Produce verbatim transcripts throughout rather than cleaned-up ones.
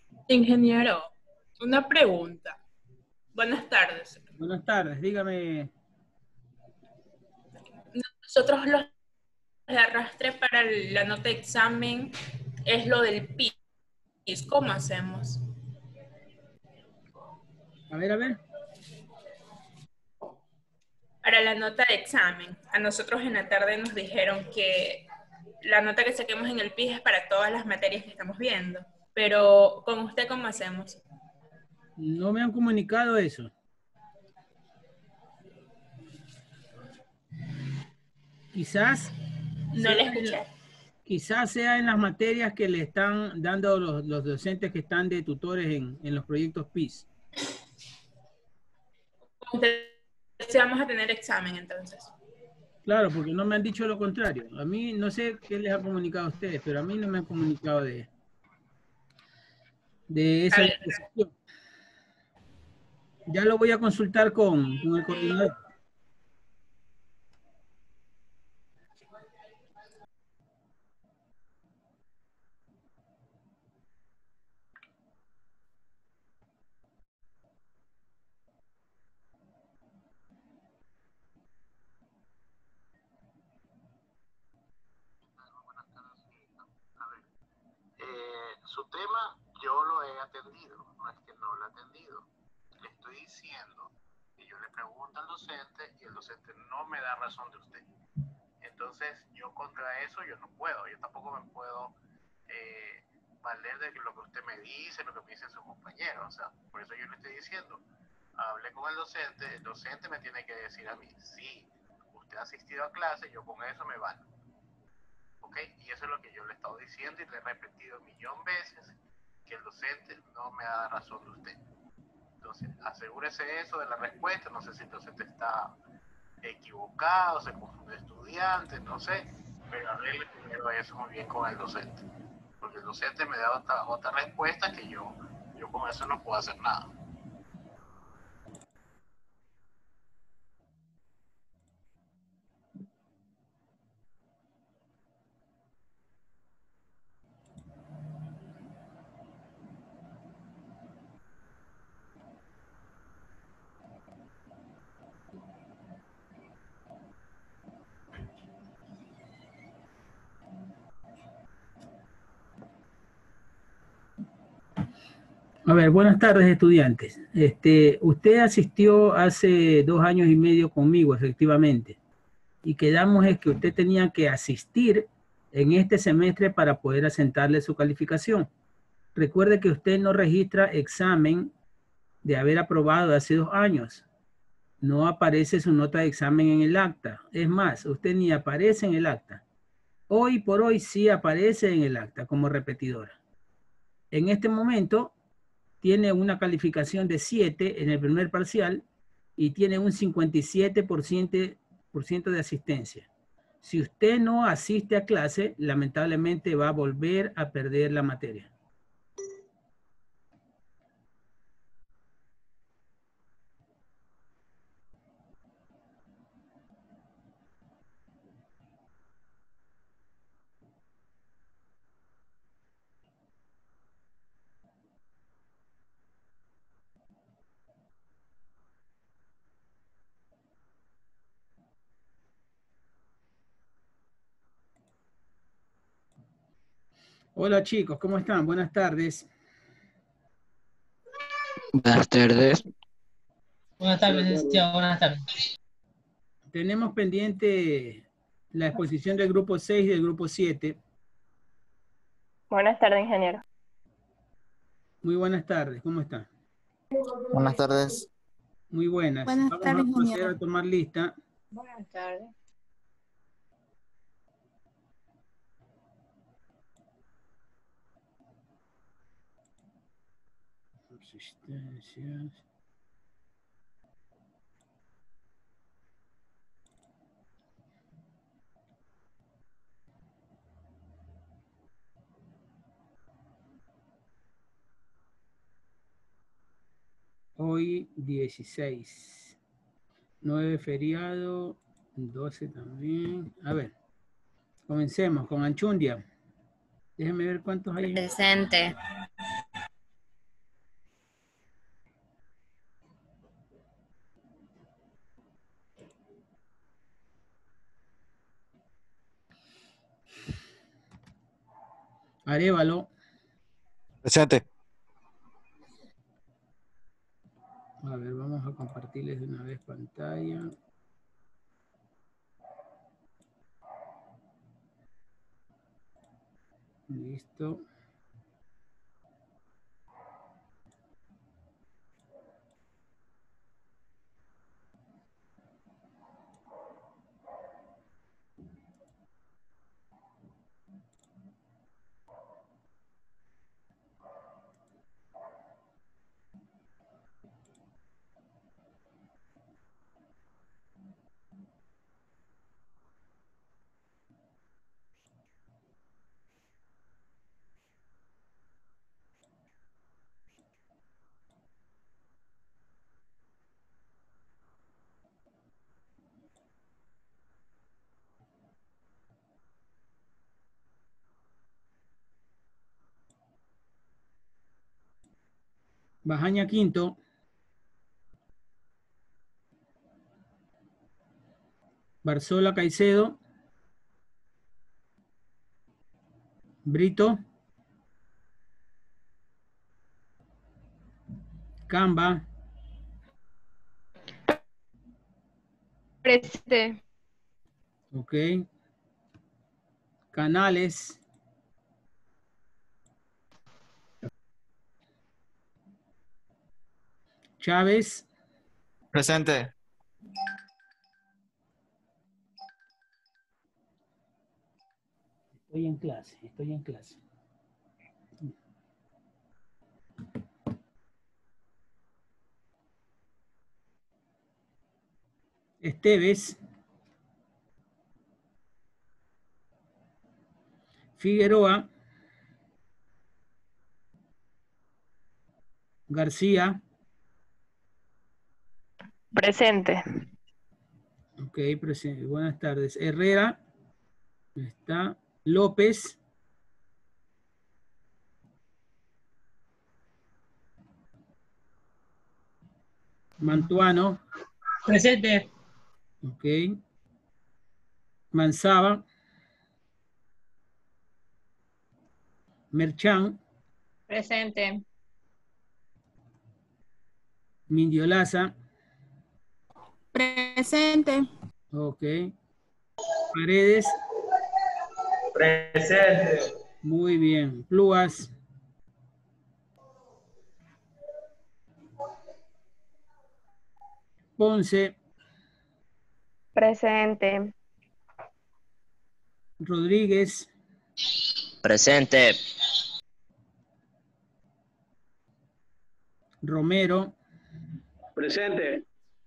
Ingeniero, una pregunta. Buenas tardes. Buenas tardes, dígame. Nosotros los de arrastre para la nota de examen es lo del P I S. ¿Cómo hacemos? A ver, a ver. Para la nota de examen, a nosotros en la tarde nos dijeron que la nota que saquemos en el P I S es para todas las materias que estamos viendo. Pero con usted, ¿cómo hacemos? No me han comunicado eso. Quizás No sea le en, escuché. quizás sea en las materias que le están dando los, los docentes que están de tutores en, en los proyectos P I S. Con usted sí vamos a tener examen entonces. Claro, porque no me han dicho lo contrario. A mí no sé qué les ha comunicado a ustedes, pero a mí no me han comunicado de, de A esa ver, disposición. Ya lo voy a consultar con, con el coordinador. Eh, su tema yo lo he atendido, no es que no lo he atendido. Le estoy diciendo que yo le pregunto al docente y el docente no me da razón de usted. Entonces yo contra eso yo no puedo, yo tampoco me puedo eh, valer de lo que usted me dice, lo que me dicen sus compañeros. O sea, por eso yo le estoy diciendo, hablé con el docente, el docente me tiene que decir a mí, sí, usted ha asistido a clase, yo con eso me valgo. ¿Ok? Y eso es lo que yo le he estado diciendo y le he repetido un millón de veces, que el docente no me da razón de usted. Entonces, asegúrese eso de la respuesta. No sé si el docente está equivocado, se confunde estudiantes, no sé, pero arregle primero eso muy bien con el docente. Porque el docente me da otra, otra respuesta que yo, yo con eso no puedo hacer nada. A ver, buenas tardes, estudiantes. Este, usted asistió hace dos años y medio conmigo, efectivamente, y quedamos es que usted tenía que asistir en este semestre para poder asentarle su calificación. Recuerde que usted no registra examen de haber aprobado hace dos años. No aparece su nota de examen en el acta. Es más, usted ni aparece en el acta. Hoy por hoy sí aparece en el acta como repetidora. En este momento tiene una calificación de siete en el primer parcial y tiene un cincuenta y siete por ciento de asistencia. Si usted no asiste a clase, lamentablemente va a volver a perder la materia. Hola chicos, ¿cómo están? Buenas tardes. Buenas tardes. Buenas tardes, licenciado. Buenas tardes. Tenemos pendiente la exposición del grupo seis y del grupo siete. Buenas tardes, ingeniero. Muy buenas tardes, ¿cómo están? Buenas tardes. Muy buenas. Buenas Vamos tardes, a proceder ingeniero. a tomar lista. Buenas tardes. Subsistencias. Hoy dieciséis. nueve feriado. doce también. A ver. Comencemos con Anchundia. Déjenme ver cuántos hay. Presente. Arévalo. Presente. A ver, vamos a compartirles de una vez pantalla. Listo. Bajaña Quinto. Barzola Caicedo. Brito. Camba. Presente. Ok. Canales. Chávez. Presente. Estoy en clase, estoy en clase. Esteves. Figueroa. García. Presente. Ok, presente. Buenas tardes. Herrera. Está. López. Mantuano. Presente. Ok. Manzaba. Merchán. Presente. Mindiolaza. Presente. Ok. Paredes. Presente. Muy bien. Pluas. Ponce. Presente. Rodríguez. Presente. Romero. Presente.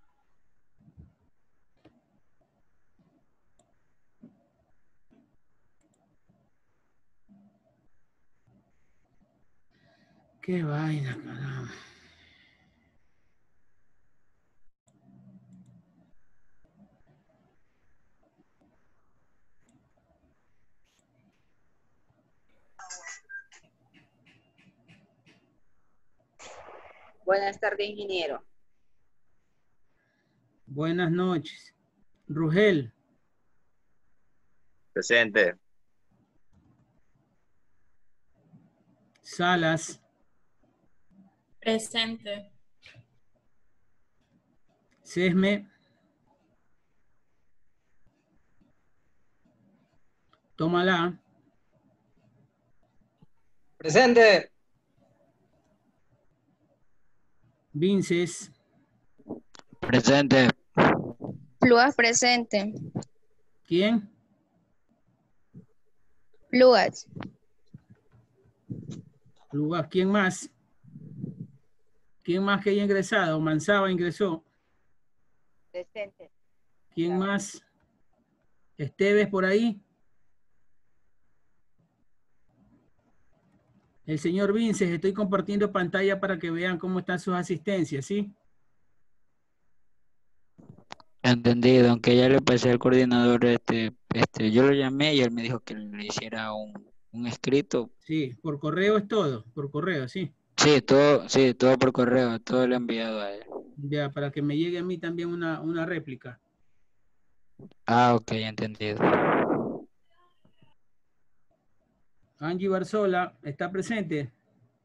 Qué vaina, caramba. Buenas tardes, ingeniero. Buenas noches. Rugel. Presente. Salas. Presente. Sesme. Tómala. Presente. Vinces. Presente. Pluas presente. ¿Quién? Pluas. Pluas. ¿Quién más? ¿Quién más que haya ingresado? Manzaba ingresó. Presente. ¿Quién más? Esteves por ahí. El señor Vinces, estoy compartiendo pantalla para que vean cómo están sus asistencias, ¿sí? Entendido, aunque ya le pasé al coordinador, este, este, yo lo llamé y él me dijo que le hiciera un, un escrito. Sí, por correo es todo, por correo, sí. Sí, todo, sí, todo por correo, todo lo he enviado a él. Ya, para que me llegue a mí también una, una réplica. Ah, ok, entendido. Angie Barzola, ¿está presente?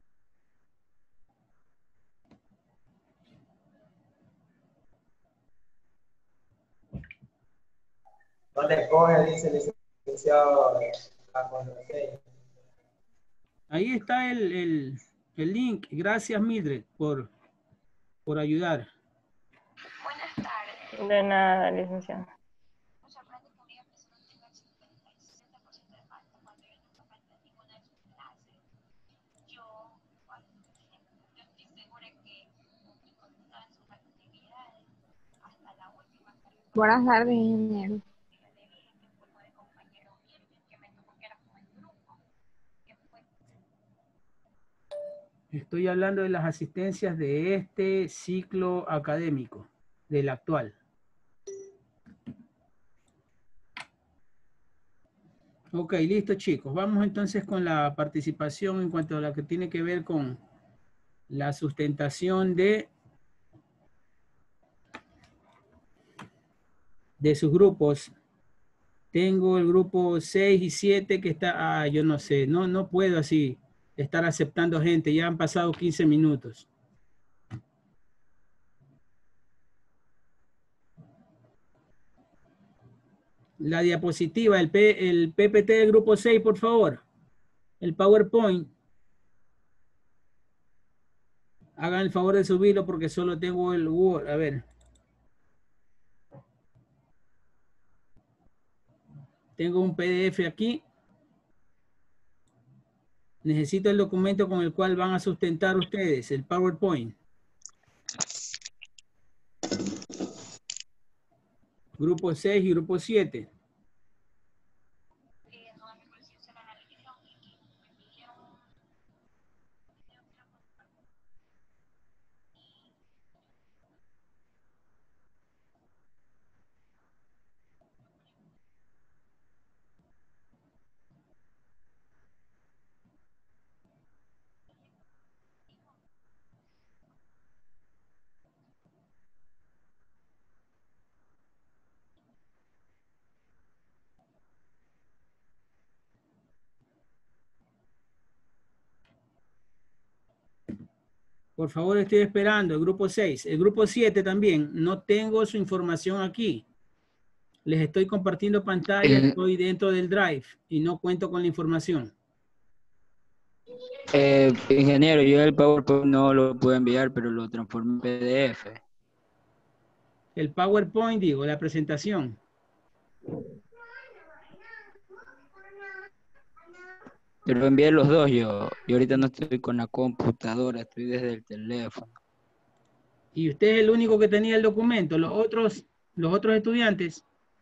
No le coge, dice el licenciado, la contraseña. Ahí está el, el, el link. Gracias, Mildred, por, por ayudar. Buenas tardes. De nada, licenciado. Me sorprende que una persona tenga el cincuenta y sesenta por ciento de falta cuando yo nunca falté a ninguna de sus clases. Yo, bueno, yo estoy segura que cumplí con todas sus actividades hasta la última. Buenas tardes, ingeniero. Yo le dije que fue con el compañero Irving, que me tocó que era con el grupo. Que fue... Estoy hablando de las asistencias de este ciclo académico, del actual. Ok, listo, chicos. Vamos entonces con la participación en cuanto a lo que tiene que ver con la sustentación de, de sus grupos. Tengo el grupo seis y siete que está, ah, yo no sé, no, no puedo así estar aceptando gente. Ya han pasado quince minutos. La diapositiva, el, P, el P P T del grupo seis, por favor. El PowerPoint. Hagan el favor de subirlo porque solo tengo el Word. A ver. Tengo un P D F aquí. Necesito el documento con el cual van a sustentar ustedes, el PowerPoint. Grupo seis y grupo siete. Por favor, estoy esperando. El grupo seis. El grupo siete también. No tengo su información aquí. Les estoy compartiendo pantalla. Eh, Estoy dentro del Drive y no cuento con la información. Eh, ingeniero, yo el PowerPoint no lo puedo enviar, pero lo transformé en P D F. El PowerPoint, digo, la presentación. Pero envié los dos yo. Y ahorita no estoy con la computadora, estoy desde el teléfono. Y usted es el único que tenía el documento. Los otros, los otros estudiantes.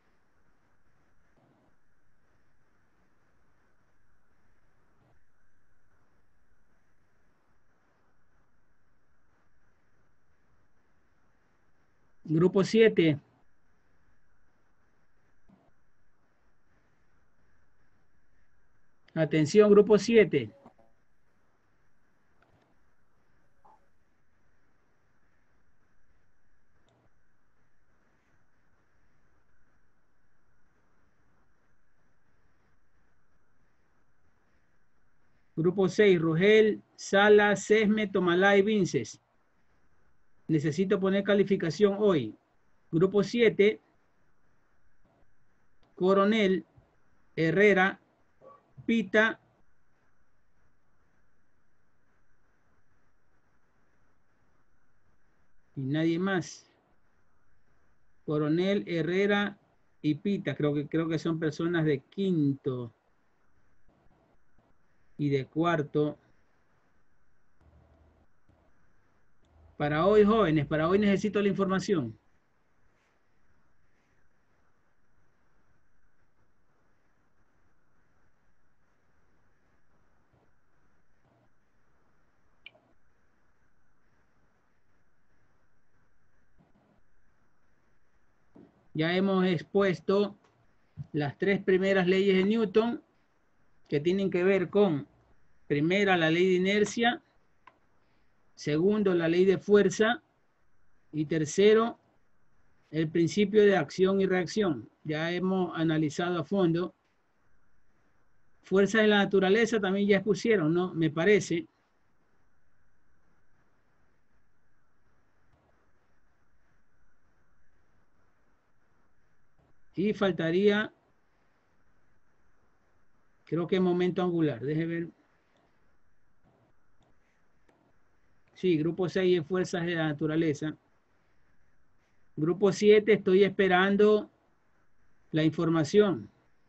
Grupo siete. Atención, grupo siete. Grupo seis, Rogel, Sala, Sesme, Tomalá y Vinces. Necesito poner calificación hoy. Grupo siete, Coronel, Herrera, Pita, y nadie más. Coronel, Herrera y Pita. Creo que, creo que son personas de quinto y de cuarto. Para hoy, jóvenes, para hoy necesito la información. Ya hemos expuesto las tres primeras leyes de Newton que tienen que ver con, primera, la ley de inercia, segundo, la ley de fuerza y tercero, el principio de acción y reacción. Ya hemos analizado a fondo Fuerzas de la naturaleza también ya expusieron, ¿no? Me parece. Y faltaría, creo que momento angular. Deje ver. Sí, grupo seis es fuerzas de la naturaleza. Grupo siete, estoy esperando la información.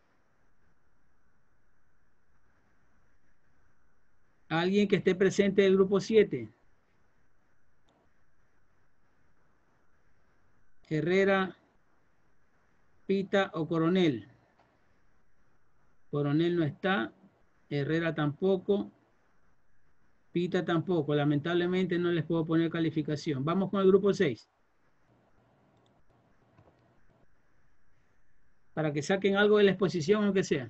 ¿Alguien que esté presente del grupo siete? Herrera, Pita o Coronel. Coronel no está. Herrera tampoco. Pita tampoco. Lamentablemente no les puedo poner calificación. Vamos con el grupo seis. Para que saquen algo de la exposición, aunque sea.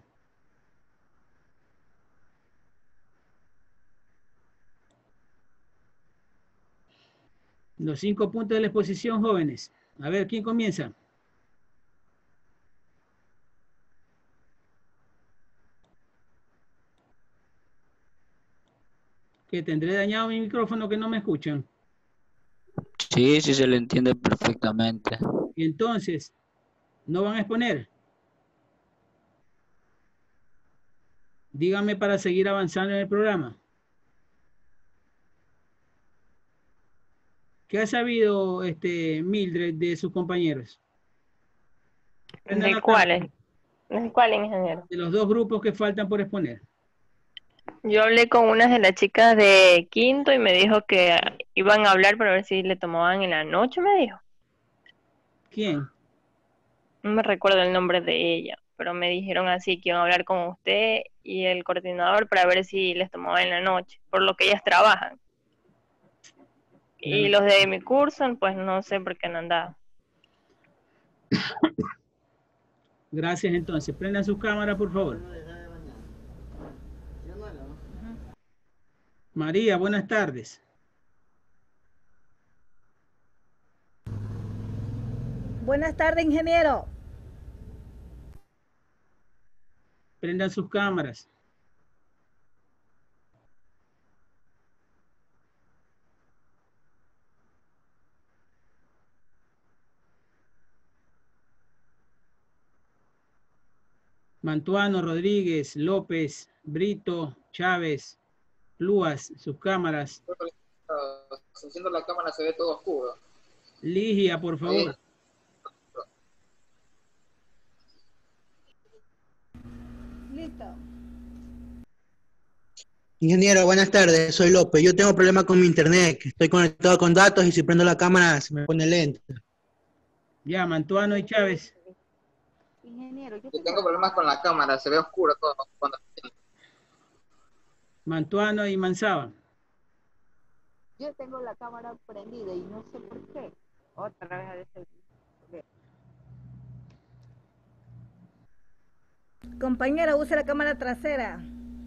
Los cinco puntos de la exposición, jóvenes. A ver, ¿quién comienza? Que tendré dañado mi micrófono, que no me escuchan. Sí, sí se le entiende perfectamente. Y entonces, ¿no van a exponer? Díganme para seguir avanzando en el programa. ¿Qué ha sabido este Mildred de sus compañeros? ¿De cuáles? ¿De cuál, ingeniero? De los dos grupos que faltan por exponer. Yo hablé con unas de las chicas de quinto y me dijo que iban a hablar para ver si le tomaban en la noche, me dijo. ¿Quién? No me recuerdo el nombre de ella, pero me dijeron así que iban a hablar con usted y el coordinador para ver si les tomaban en la noche, por lo que ellas trabajan. Y los de mi curso, pues no sé por qué no han dado. Gracias, entonces. Prendan sus cámaras, por favor. María, buenas tardes. Buenas tardes, ingeniero. Prendan sus cámaras. Mantuano, Rodríguez, López, Brito, Chávez, Lúas, sus cámaras. Haciendo la cámara se ve todo oscuro. Ligia, por favor. Listo. Ingeniero, buenas tardes, soy López. Yo tengo problema con mi internet, estoy conectado con datos y si prendo la cámara se me pone lento. Ya, Mantuano y Chávez. Ingeniero, yo Yo tengo problemas con la cámara, se ve oscuro todo. Cuando... Mantuano y Manzaba. Yo tengo la cámara prendida y no sé por qué. Otra vez a veces. Compañera, use la cámara trasera.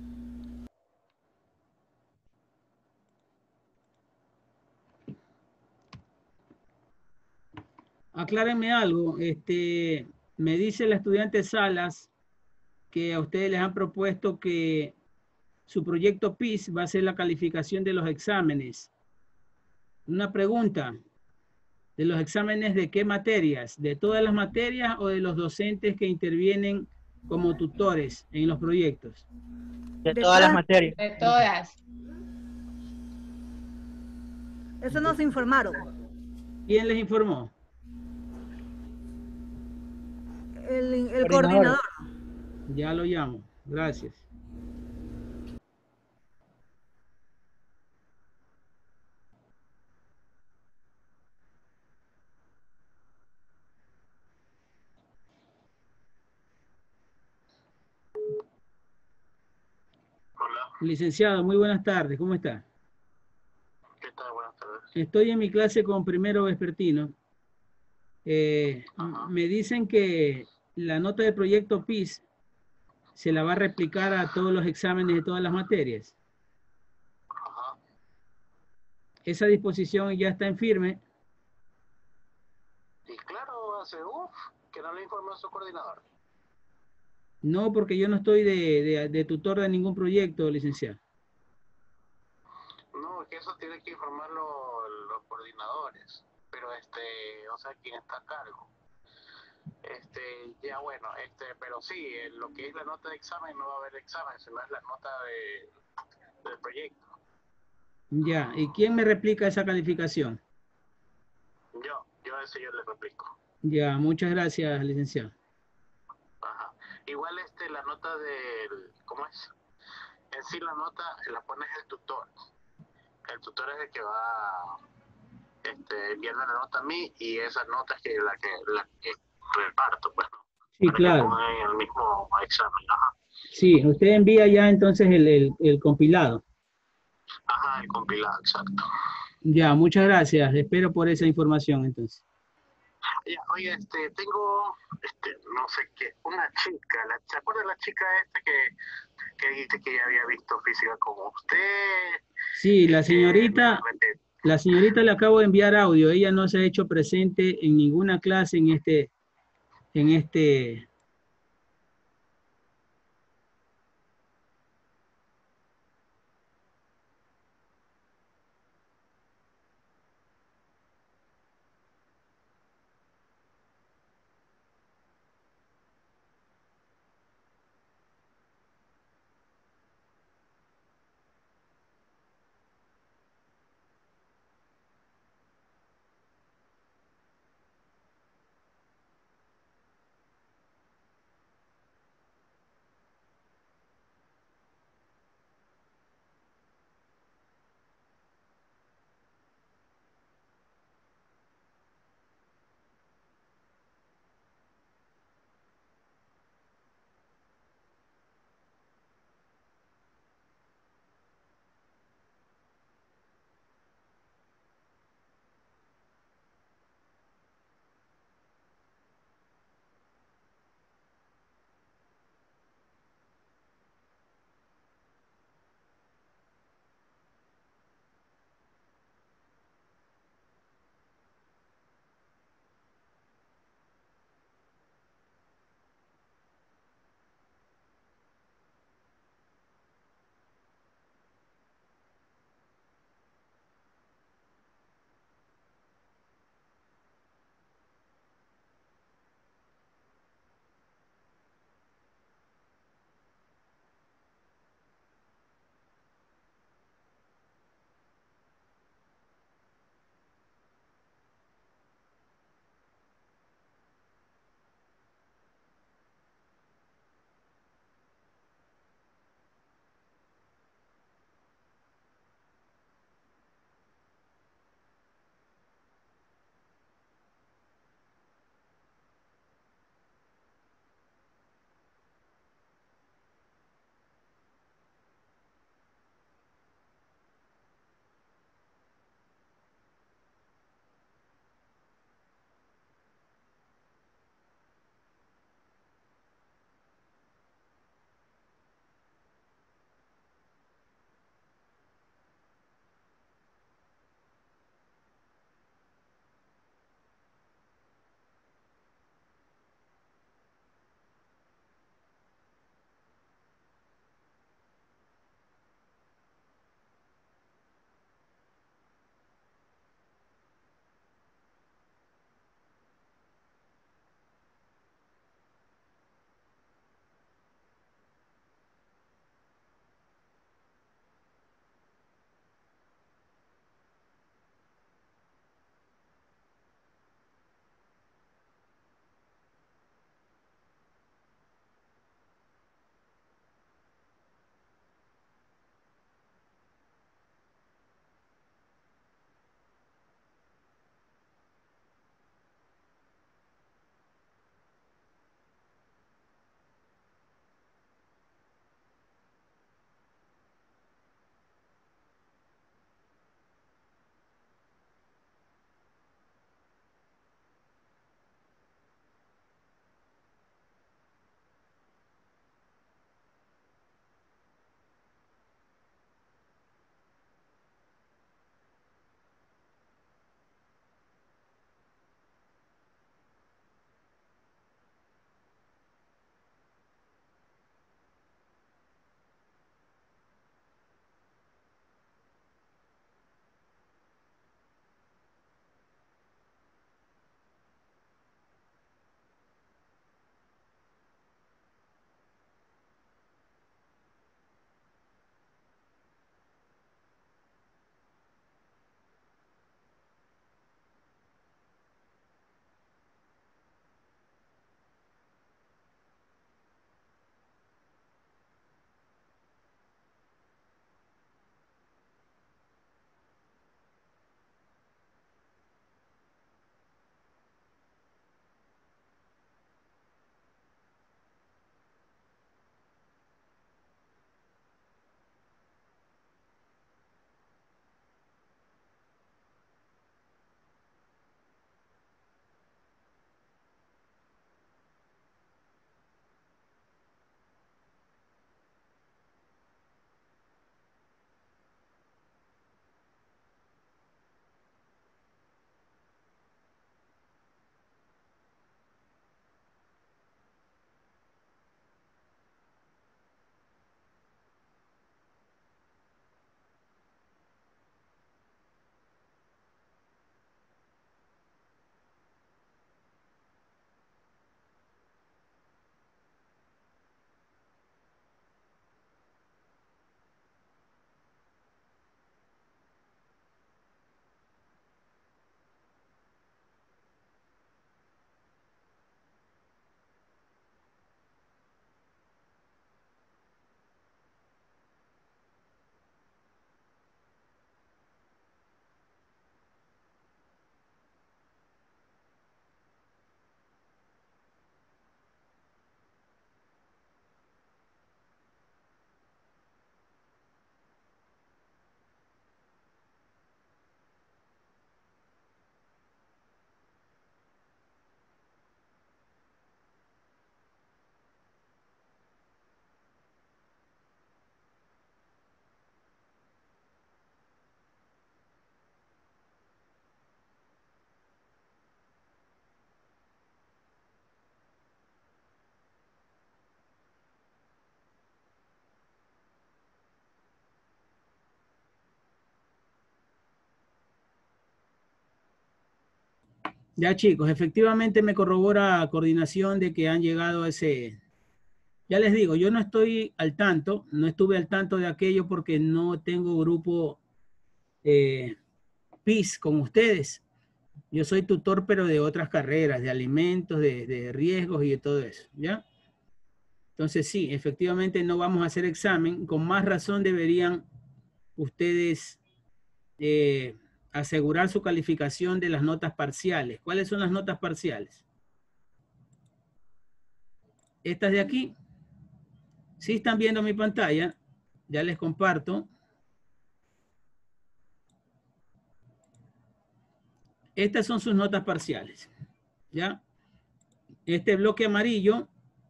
Aclárenme algo. Este, me dice la estudiante Salas que a ustedes les han propuesto que su proyecto P I S va a ser la calificación de los exámenes. Una pregunta. ¿De los exámenes de qué materias? ¿De todas las materias o de los docentes que intervienen como tutores en los proyectos? De, de todas las materias. De todas. Eso nos informaron. ¿Quién les informó? El, el coordinador. Ya lo llamo. Gracias. Licenciado, muy buenas tardes. ¿Cómo está? ¿Qué tal? Buenas tardes. Estoy en mi clase con primero vespertino. Eh, me dicen que la nota del proyecto P I S se la va a replicar a todos los exámenes de todas las materias. Ajá. Esa disposición ya está en firme. Y claro, hace uff, que no le informó a su coordinador. No, porque yo no estoy de, de, de tutor de ningún proyecto, licenciado. No, que eso tiene que informarlo los coordinadores, pero este, o sea, quien está a cargo. Este, ya bueno, este, pero sí, eh, lo que es la nota de examen no va a haber examen, sino es la nota de, del proyecto. Ya, ¿y quién me replica esa calificación? Yo, yo ese yo le replico. Ya, muchas gracias, licenciado. Ajá. Igual este, la nota del, ¿cómo es? En sí la nota la pones el tutor. El tutor es el que va este, enviarme la nota a mí y esa nota es que la que, la que reparto, pues, Sí, para claro. que pongan en el mismo examen. Ajá. Sí, usted envía ya entonces el, el, el compilado. Ajá, el compilado, exacto. Ya, muchas gracias. Espero por esa información entonces. Ya, oye, este, tengo, este, no sé qué, una chica, la, ¿se acuerda de la chica esta que, que dijiste que ya había visto física como usted? Sí, la Que señorita, me repite. la señorita le acabo de enviar audio. Ella no se ha hecho presente en ninguna clase en este, en este, Ya chicos, efectivamente me corrobora coordinación de que han llegado a ese... Ya les digo, yo no estoy al tanto, no estuve al tanto de aquello porque no tengo grupo eh, P I S con ustedes. Yo soy tutor, pero de otras carreras, de alimentos, de, de riesgos y de todo eso, ¿ya? Entonces sí, efectivamente no vamos a hacer examen. Con más razón deberían ustedes eh, asegurar su calificación de las notas parciales. ¿Cuáles son las notas parciales? Estas de aquí. Si están viendo mi pantalla, ya les comparto. Estas son sus notas parciales, ¿ya? Este bloque amarillo,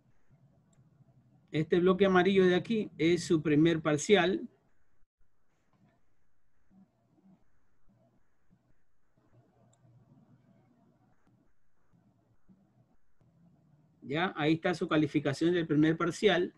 este bloque amarillo de aquí es su primer parcial. Ya, ahí está su calificación del primer parcial.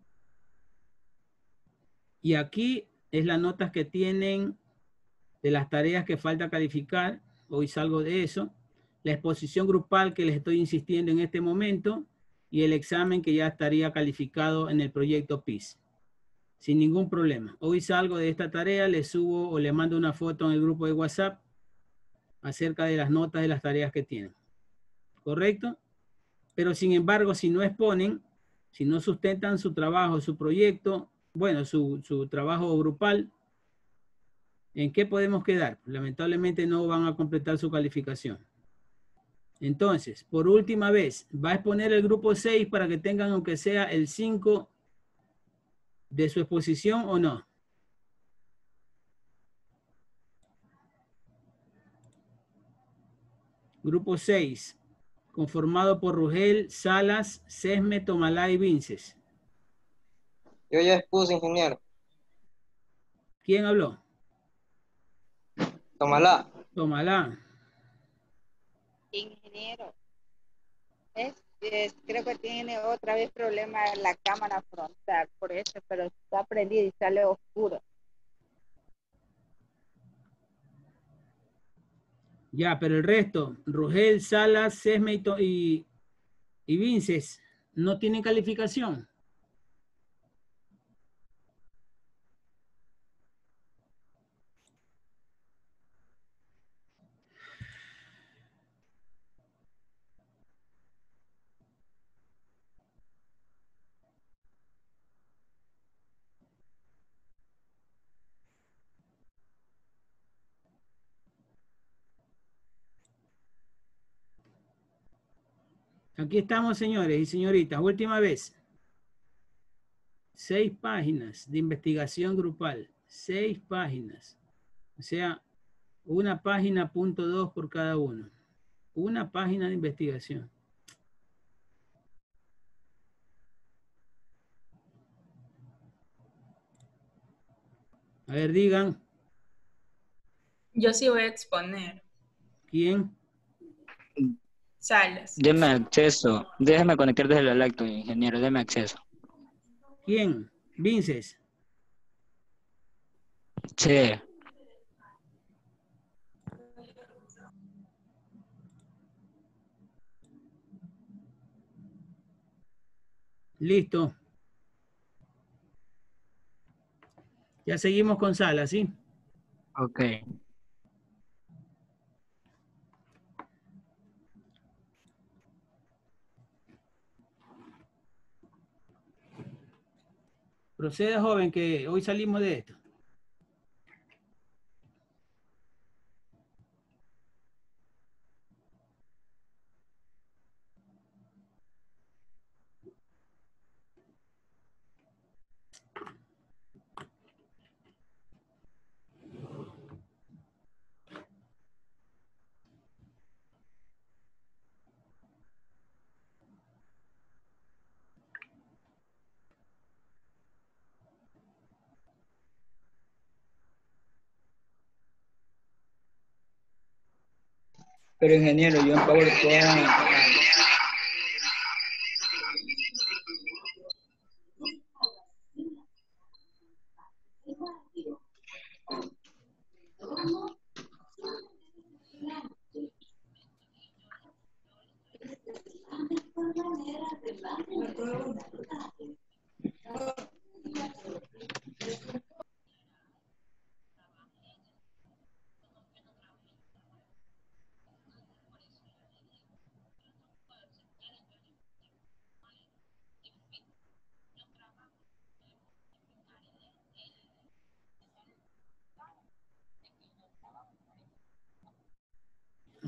Y aquí es las notas que tienen de las tareas que falta calificar. Hoy salgo de eso. La exposición grupal que les estoy insistiendo en este momento y el examen que ya estaría calificado en el proyecto P I S. Sin ningún problema. Hoy salgo de esta tarea, les subo o les mando una foto en el grupo de WhatsApp acerca de las notas de las tareas que tienen. ¿Correcto? Pero sin embargo, si no exponen, si no sustentan su trabajo, su proyecto, bueno, su, su trabajo grupal, ¿en qué podemos quedar? Lamentablemente no van a completar su calificación. Entonces, por última vez, va a exponer el grupo seis para que tengan aunque sea el cinco de su exposición o no. Grupo seis, conformado por Rugel, Salas, Sesme, Tomalá y Vinces. Yo ya expuse, ingeniero. ¿Quién habló? Tomalá. Tomalá. Ingeniero, es, es- creo que tiene otra vez problema en la cámara frontal, por eso, pero está prendida y sale oscuro. Ya, pero el resto, Rugel, Salas, Sesme y, To- y, y Vinces, no tienen calificación. Aquí estamos, señores y señoritas. Última vez. Seis páginas de investigación grupal. Seis páginas. O sea, una página punto dos por cada uno. Una página de investigación. A ver, digan. Yo sí voy a exponer. ¿Quién? Salas. Deme acceso. Déjeme conectar desde la lacto, ingeniero. Deme acceso. ¿Quién? Vinces. Sí. Listo. Ya seguimos con Salas, ¿sí? Ok. Proceda, joven, que hoy salimos de esto. Pero ingeniero, yo en PowerPoint.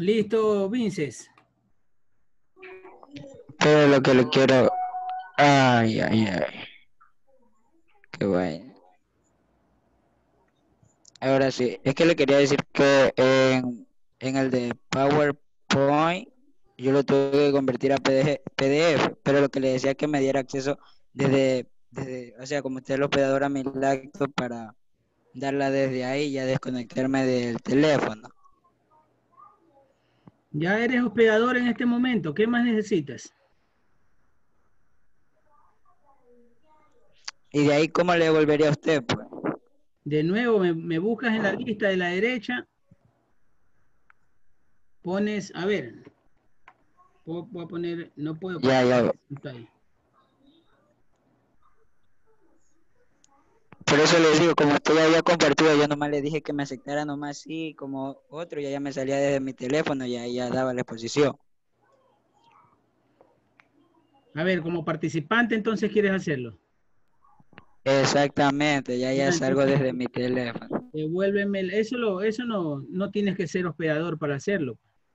Listo, Vinces. Pero lo que le quiero... Ay, ay, ay. Qué bueno. Ahora sí, es que le quería decir que en, en el de PowerPoint yo lo tuve que convertir a P D F, pero lo que le decía es que me diera acceso desde, desde o sea, como usted es el hospedador a mi laptop para darla desde ahí y ya desconectarme del teléfono. Ya eres hospedador en este momento. ¿Qué más necesitas? Y de ahí, ¿cómo le devolvería a usted, pues? De nuevo, me, me buscas en la lista de la derecha. Pones, a ver. Puedo, puedo poner, no puedo Ya, poner. ya. Está ahí. Por eso le digo, como usted ya había compartido, yo nomás le dije que me aceptara nomás sí, como otro, y ya me salía desde mi teléfono y ahí ya daba la exposición. A ver, como participante, entonces quieres hacerlo. Exactamente, ya ya Ya, salgo entonces, desde mi teléfono. devuélveme, el- eso, lo, eso no, no tienes que ser hospedador para hacerlo.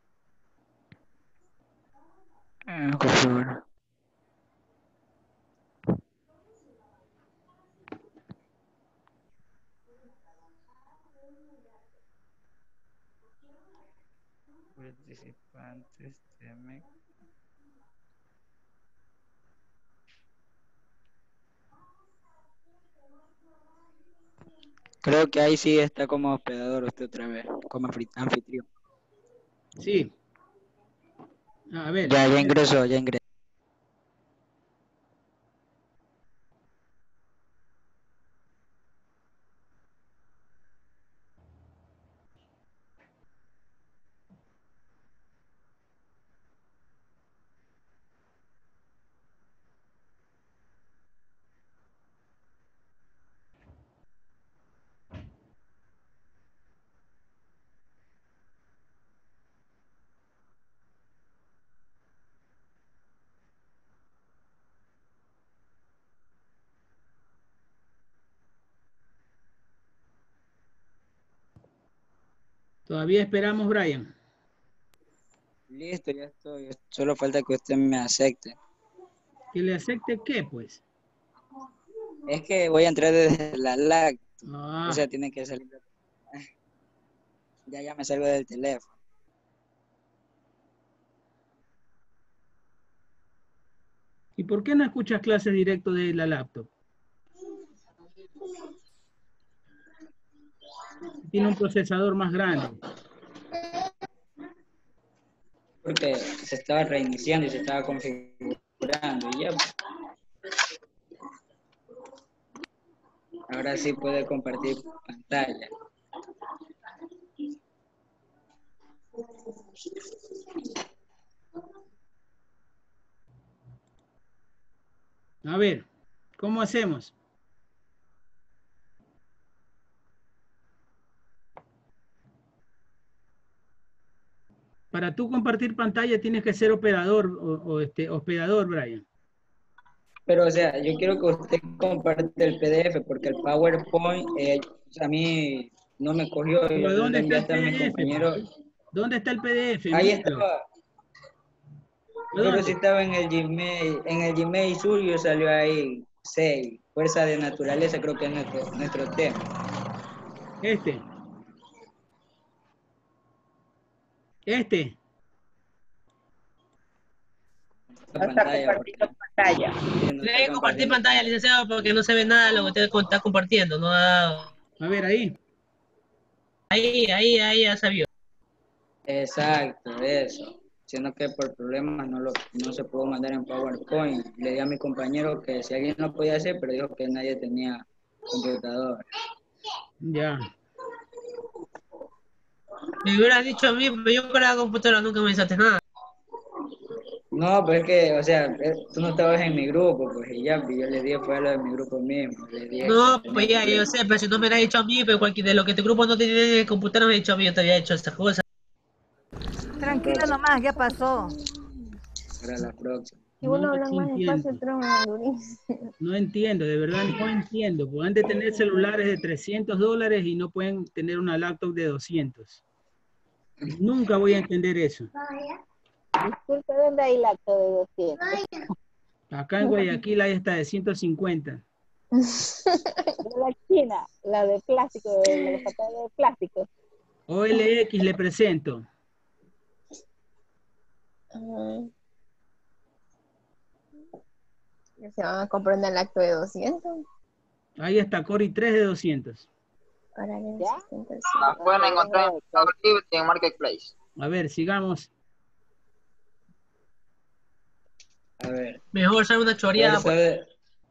Ah, por favor. Participantes, teme. Creo que ahí sí está como hospedador usted otra vez, como anfit- anfitrión. Sí. A ver. Ya, ya ingresó, ya ingresó. Todavía esperamos, Brian. Listo, ya estoy. Solo falta que usted me acepte. ¿Que le acepte qué, pues? Es que voy a entrar desde la LAC. Ah. O sea, tiene que salir. Ya, ya me salgo del teléfono. ¿Y por qué no escuchas clases directo de la laptop? Tiene un procesador más grande. Porque se estaba reiniciando y se estaba configurando y ya. Ahora sí puede compartir pantalla. A ver, ¿cómo hacemos? Para tú compartir pantalla tienes que ser operador o, o este hospedador, Brian. Pero, o sea, yo quiero que usted comparte el P D F porque el PowerPoint eh, a mí no me cogió. ¿Pero Yo dónde le está envié el hasta a mi P D F? compañero. ¿Dónde está el P D F? Ahí Envíalo. estaba. Pero si estaba en el Gmail, en el Gmail suyo salió ahí seis, fuerza de naturaleza, creo que es nuestro, nuestro tema. Este. Este. No está compartiendo pantalla. Tiene que compartir pantalla, licenciado, porque no se ve nada de lo que usted está compartiendo. No ha dado. A ver, ahí. Ahí, ahí, ahí ya se vio. Exacto, eso. Sino que por problemas no, lo, no se pudo mandar en PowerPoint. Le di a mi compañero que si alguien lo podía hacer, pero dijo que nadie tenía computador. Ya. Me hubieras dicho a mí, pero yo con la computadora nunca me hiciste nada. No, pues es que, o sea, tú no estabas en mi grupo, pues y ya, pues yo le dije fue a lo de mi grupo mismo. Le dije No, que pues tenía ya, yo problemas. sé, pero si no me hubieras dicho a mí, pero cualquier de lo que tu grupo no tiene computadora me ha dicho a mí, yo te había hecho esas cosas. Tranquilo nomás, ya pasó. Para la próxima. Si uno No, habla no más despacio, entiendo. trama durísimo. No entiendo, de verdad no entiendo. Pueden de tener celulares de trescientos dólares y no pueden tener una laptop de doscientos. Nunca voy a entender eso. Disculpe, ¿dónde hay la acto de doscientos? Acá en Guayaquil hay hasta de ciento cincuenta. De la China, la de plástico, de la de papel de plástico. O L X le presento. Uh, se van a comprar en el acto de doscientos. Ahí está Cori tres de doscientos. Ahora en Las pueden encontrar en Mercado Libre y en Marketplace. A ver, sigamos. A ver. Mejor ser una choreada. Fuerza de-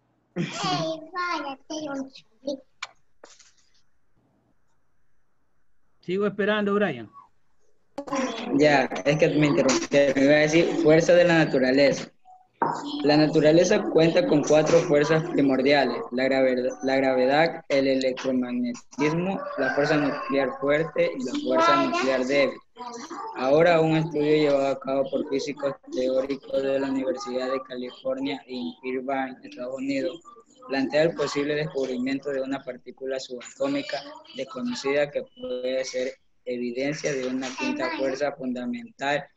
Sigo esperando, Brian. Ya, es que me interrumpieron. Me iba a decir fuerza de la naturaleza. La naturaleza cuenta con cuatro fuerzas primordiales: la gravedad, la gravedad, el electromagnetismo, la fuerza nuclear fuerte y la fuerza nuclear débil. Ahora, un estudio llevado a cabo por físicos teóricos de la Universidad de California en Irvine, Estados Unidos, plantea el posible descubrimiento de una partícula subatómica desconocida que puede ser evidencia de una quinta fuerza fundamental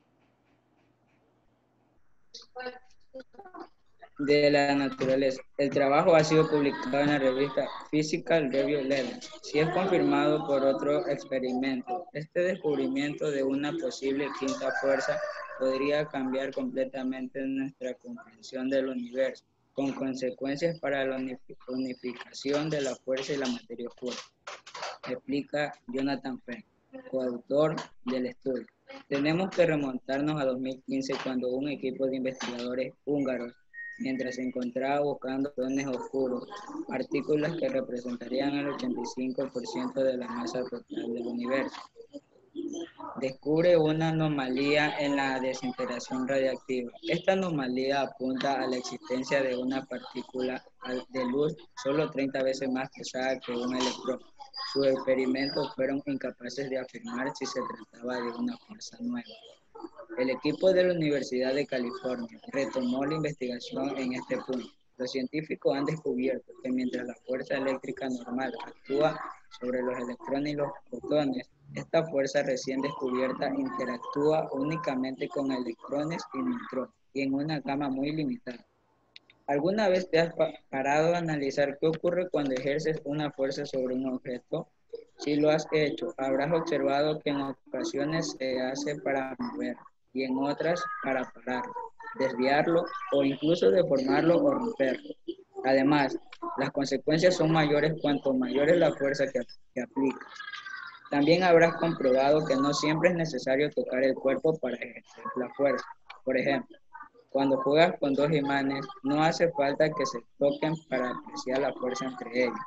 de la naturaleza. El trabajo ha sido publicado en la revista Physical Review once. Si es confirmado por otro experimento, este descubrimiento de una posible quinta fuerza podría cambiar completamente nuestra comprensión del universo, con consecuencias para la unificación de la fuerza y la materia oscura, explica Jonathan Frank, coautor del estudio. Tenemos que remontarnos a dos mil quince, cuando un equipo de investigadores húngaros, mientras se encontraba buscando zonas oscuros, partículas que representarían el ochenta y cinco por ciento de la masa total del universo, descubre una anomalía en la desintegración radiactiva. Esta anomalía apunta a la existencia de una partícula de luz solo treinta veces más pesada que un electrón. Sus experimentos fueron incapaces de afirmar si se trataba de una fuerza nueva. El equipo de la Universidad de California retomó la investigación en este punto. Los científicos han descubierto que mientras la fuerza eléctrica normal actúa sobre los electrones y los fotones, esta fuerza recién descubierta interactúa únicamente con electrones y neutrones, y en una gama muy limitada. ¿Alguna vez te has parado a analizar qué ocurre cuando ejerces una fuerza sobre un objeto? Si lo has hecho, habrás observado que en ocasiones se hace para moverlo y en otras para pararlo, desviarlo o incluso deformarlo o romperlo. Además, las consecuencias son mayores cuanto mayor es la fuerza que, que aplicas. También habrás comprobado que no siempre es necesario tocar el cuerpo para ejercer la fuerza. Por ejemplo, cuando juegas con dos imanes, no hace falta que se toquen para apreciar la fuerza entre ellos.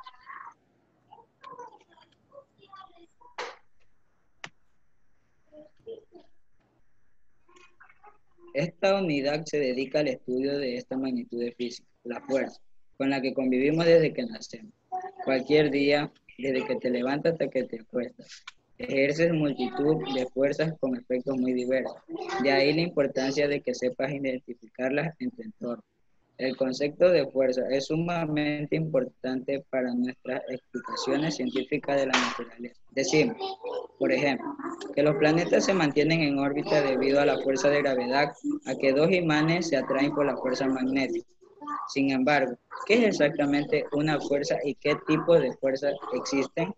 Esta unidad se dedica al estudio de esta magnitud de física, la fuerza, con la que convivimos desde que nacemos. Cualquier día, desde que te levantas hasta que te acuestas, ejerces multitud de fuerzas con efectos muy diversos. De ahí la importancia de que sepas identificarlas en tu entorno. El concepto de fuerza es sumamente importante para nuestras explicaciones científicas de la naturaleza. Decimos, por ejemplo, que los planetas se mantienen en órbita debido a la fuerza de gravedad, a que dos imanes se atraen por la fuerza magnética. Sin embargo, ¿qué es exactamente una fuerza y qué tipos de fuerzas existen?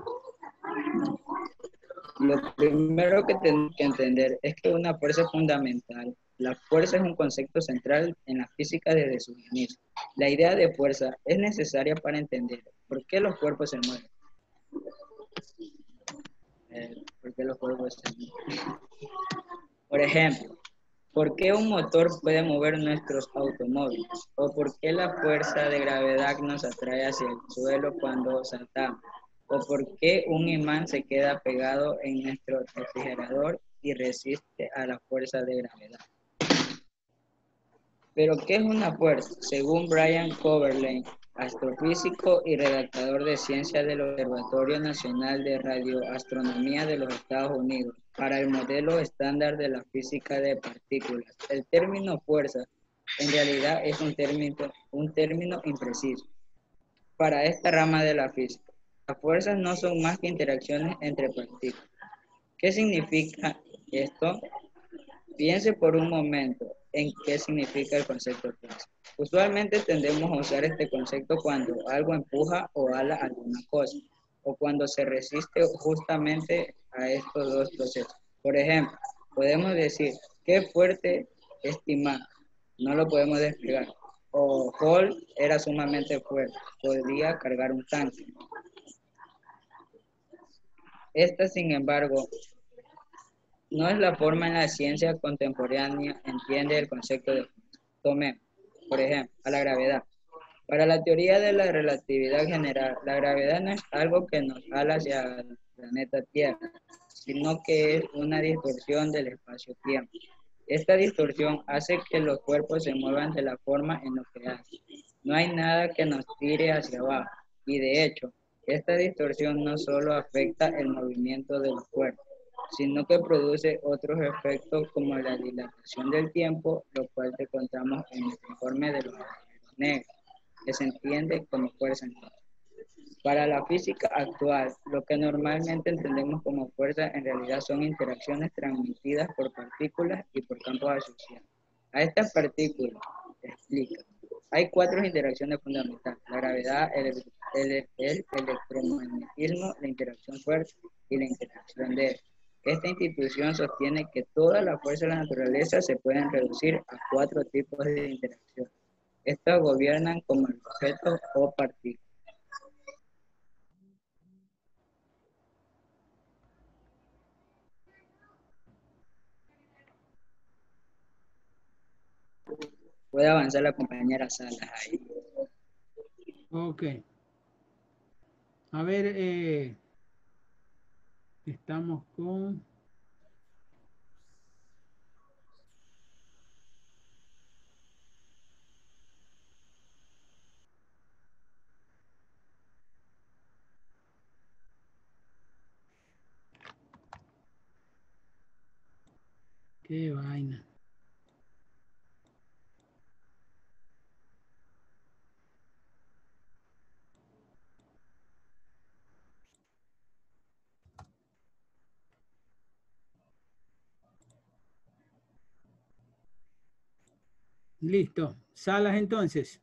Lo primero que tenemos que entender es que una fuerza es fundamental. La fuerza es un concepto central en la física desde su inicio. La idea de fuerza es necesaria para entender por qué los cuerpos se mueven. Eh, ¿Por qué los cuerpos se mueven? Por ejemplo, ¿por qué un motor puede mover nuestros automóviles? ¿O por qué la fuerza de gravedad nos atrae hacia el suelo cuando saltamos? ¿O por qué un imán se queda pegado en nuestro refrigerador y resiste a la fuerza de gravedad? ¿Pero qué es una fuerza? Según Brian Coverlane, astrofísico y redactador de ciencias del Observatorio Nacional de Radioastronomía de los Estados Unidos, para el modelo estándar de la física de partículas, el término fuerza en realidad es un término, un término impreciso para esta rama de la física. Las fuerzas no son más que interacciones entre partículas. ¿Qué significa esto? Piense por un momento en qué significa el concepto de fuerza. Usualmente tendemos a usar este concepto cuando algo empuja o ala alguna cosa, o cuando se resiste justamente a estos dos procesos. Por ejemplo, podemos decir, qué fuerte es Timán, no lo podemos despegar. O Hall era sumamente fuerte, podía cargar un tanque. Esta, sin embargo, no es la forma en la ciencia contemporánea entiende el concepto de fuerza. Tomemos, por ejemplo, a la gravedad. Para la teoría de la relatividad general, la gravedad no es algo que nos jala hacia el planeta Tierra, sino que es una distorsión del espacio-tiempo. Esta distorsión hace que los cuerpos se muevan de la forma en lo que hacen. No hay nada que nos tire hacia abajo, y de hecho, esta distorsión no solo afecta el movimiento de los cuerpos, sino que produce otros efectos como la dilatación del tiempo, lo cual te contamos en el informe de los agujeros negros, que se entiende como fuerza entonces. Para la física actual, lo que normalmente entendemos como fuerza en realidad son interacciones transmitidas por partículas y por campos asociados. A estas partículas, explica, hay cuatro interacciones fundamentales: la gravedad, el, el, el electromagnetismo, la interacción fuerza y la interacción débil. Esta institución sostiene que todas las fuerzas de la naturaleza se pueden reducir a cuatro tipos de interacción. Estas gobiernan como el objeto o partícula. Puede avanzar la compañera Salas ahí. Ok. A ver, eh, estamos con... Qué vaina. Listo. Salas entonces.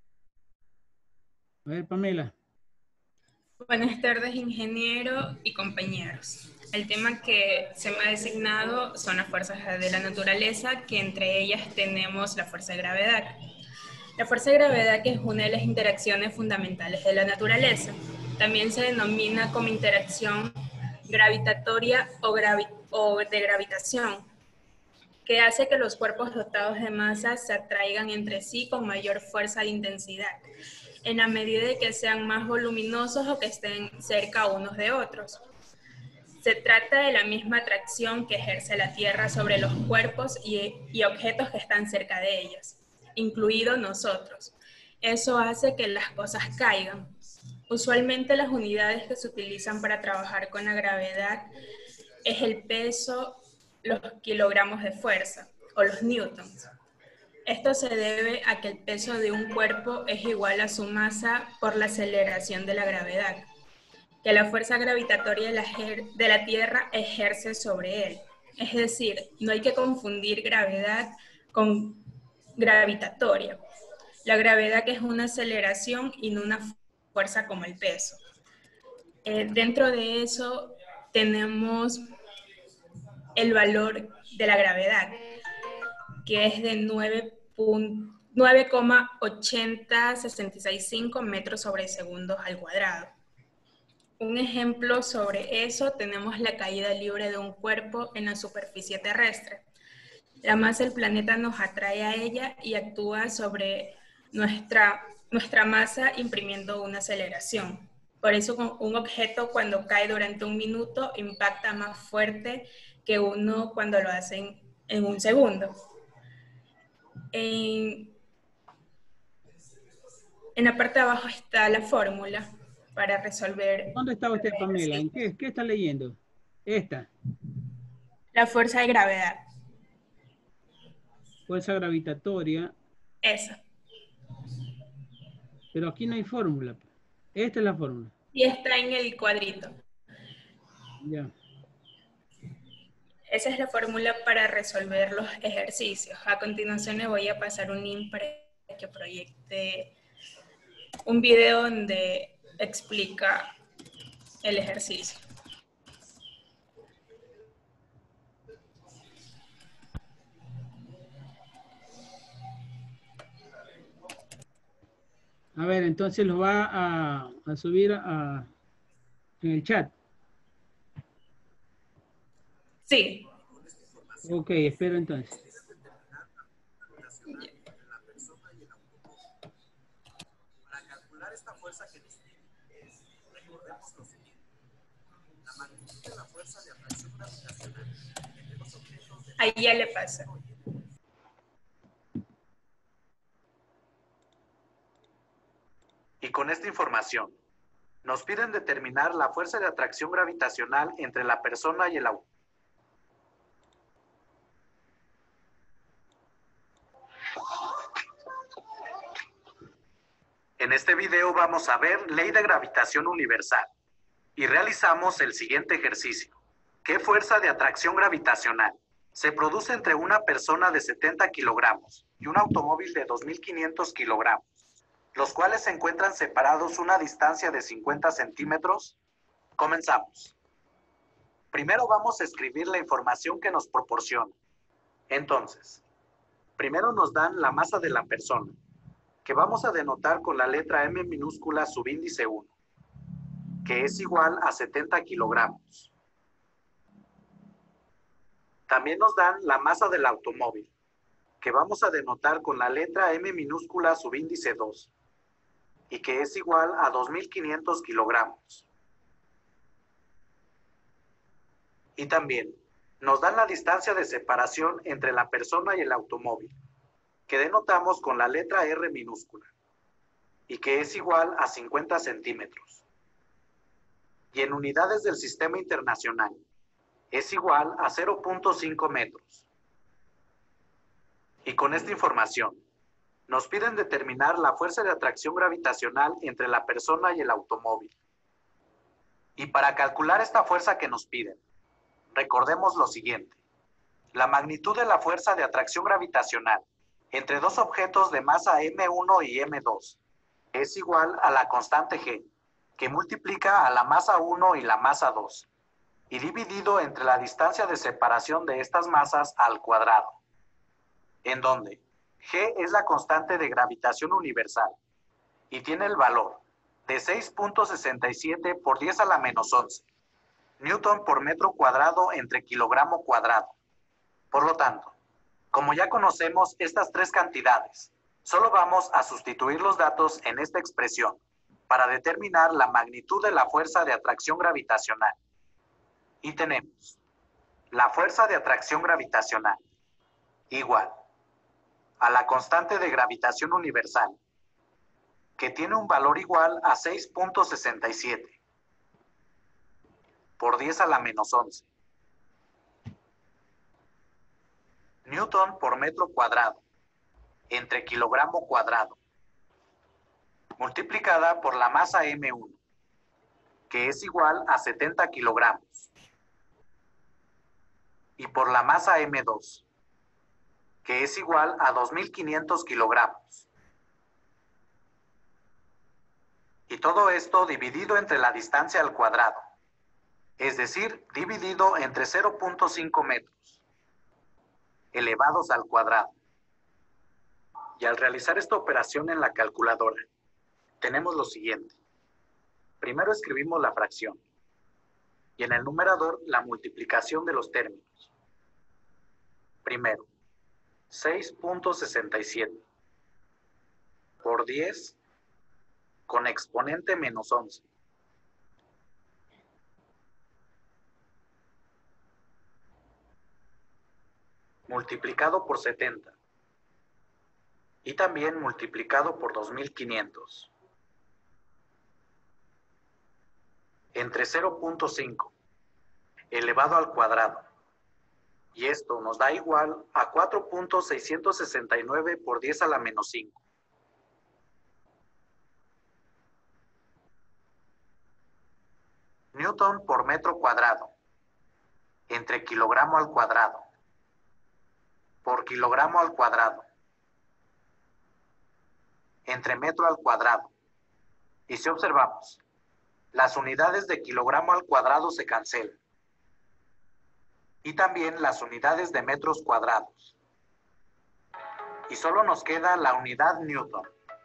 A ver, Pamela. Buenas tardes, ingeniero y compañeros. El tema que se me ha designado son las fuerzas de la naturaleza, que entre ellas tenemos la fuerza de gravedad. La fuerza de gravedad, que es una de las interacciones fundamentales de la naturaleza, también se denomina como interacción gravitatoria o, gravi o de gravitación, que hace que los cuerpos dotados de masa se atraigan entre sí con mayor fuerza de intensidad, en la medida de que sean más voluminosos o que estén cerca unos de otros. Se trata de la misma atracción que ejerce la Tierra sobre los cuerpos y, y objetos que están cerca de ellos, incluidos nosotros. Eso hace que las cosas caigan. Usualmente las unidades que se utilizan para trabajar con la gravedad es el peso, los kilogramos de fuerza o los newtons. Esto se debe a que el peso de un cuerpo es igual a su masa por la aceleración de la gravedad, que la fuerza gravitatoria de la, de la Tierra ejerce sobre él. Es decir, no hay que confundir gravedad con gravitatoria. La gravedad, que es una aceleración y no una fuerza como el peso. Eh, dentro de eso tenemos el valor de la gravedad, que es de nueve coma ochenta sesenta y seis cinco metros sobre segundos al cuadrado. Un ejemplo sobre eso tenemos la caída libre de un cuerpo en la superficie terrestre. La masa del planeta nos atrae a ella y actúa sobre nuestra, nuestra masa imprimiendo una aceleración. Por eso un objeto cuando cae durante un minuto impacta más fuerte que uno cuando lo hacen en un segundo. En, en la parte de abajo está la fórmula para resolver. ¿Dónde está usted, Pamela? ¿En qué, qué está leyendo? Esta. La fuerza de gravedad. Fuerza gravitatoria. Esa. Pero aquí no hay fórmula. Esta es la fórmula. Y está en el cuadrito. Ya. Esa es la fórmula para resolver los ejercicios. A continuación le voy a pasar un link para que proyecte un video donde explica el ejercicio. A ver, entonces lo va a, a subir a, en el chat. Sí. Ok, espero entonces. Para calcular esta fuerza que nos tiene, recordemos lo siguiente. La magnitud de la fuerza de atracción gravitacional entre los objetos de... Ahí ya le pasa. Y con esta información, nos piden determinar la fuerza de atracción gravitacional entre la persona y el auto. En este video vamos a ver ley de gravitación universal y realizamos el siguiente ejercicio. ¿Qué fuerza de atracción gravitacional se produce entre una persona de setenta kilogramos y un automóvil de dos mil quinientos kilogramos, los cuales se encuentran separados una distancia de cincuenta centímetros? Comenzamos. Primero vamos a escribir la información que nos proporciona. Entonces, primero nos dan la masa de la persona, que vamos a denotar con la letra M minúscula subíndice uno, que es igual a setenta kilogramos. También nos dan la masa del automóvil, que vamos a denotar con la letra M minúscula subíndice dos, y que es igual a dos mil quinientos kilogramos. Y también nos dan la distancia de separación entre la persona y el automóvil, que denotamos con la letra R minúscula, y que es igual a cincuenta centímetros. Y en unidades del sistema internacional, es igual a cero punto cinco metros. Y con esta información, nos piden determinar la fuerza de atracción gravitacional entre la persona y el automóvil. Y para calcular esta fuerza que nos piden, recordemos lo siguiente. La magnitud de la fuerza de atracción gravitacional entre dos objetos de masa eme uno y eme dos es igual a la constante G, que multiplica a la masa uno y la masa dos, y dividido entre la distancia de separación de estas masas al cuadrado, en donde G es la constante de gravitación universal y tiene el valor de seis punto sesenta y siete por diez a la menos once, newton por metro cuadrado entre kilogramo cuadrado. Por lo tanto, como ya conocemos estas tres cantidades, solo vamos a sustituir los datos en esta expresión para determinar la magnitud de la fuerza de atracción gravitacional. Y tenemos la fuerza de atracción gravitacional igual a la constante de gravitación universal, que tiene un valor igual a seis punto sesenta y siete por diez a la menos once, newton por metro cuadrado entre kilogramo cuadrado, multiplicada por la masa eme uno, que es igual a setenta kilogramos, y por la masa eme dos, que es igual a dos mil quinientos kilogramos. Y todo esto dividido entre la distancia al cuadrado, es decir, dividido entre cero punto cinco metros, elevados al cuadrado. Y al realizar esta operación en la calculadora, tenemos lo siguiente. Primero escribimos la fracción, y en el numerador la multiplicación de los términos. Primero, seis punto sesenta y siete por diez con exponente menos once. Multiplicado por setenta. Y también multiplicado por dos mil quinientos. Entre cero punto cinco elevado al cuadrado. Y esto nos da igual a cuatro punto seiscientos sesenta y nueve por diez a la menos cinco. Newton por metro cuadrado. entre kilogramo al cuadrado por kilogramo al cuadrado entre metro al cuadrado. Y si observamos, las unidades de kilogramo al cuadrado se cancelan. Y también las unidades de metros cuadrados. Y solo nos queda la unidad Newton.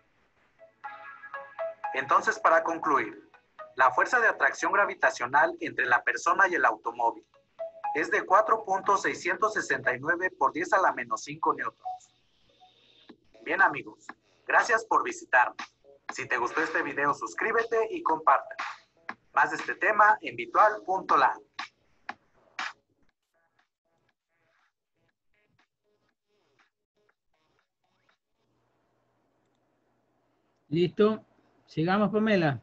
Entonces, para concluir, la fuerza de atracción gravitacional entre la persona y el automóvil es de cuatro punto seiscientos sesenta y nueve por diez a la menos cinco newtons. Bien, amigos, gracias por visitarnos. Si te gustó este video, suscríbete y comparte. Más de este tema en virtual punto la. Listo. Sigamos, Pamela.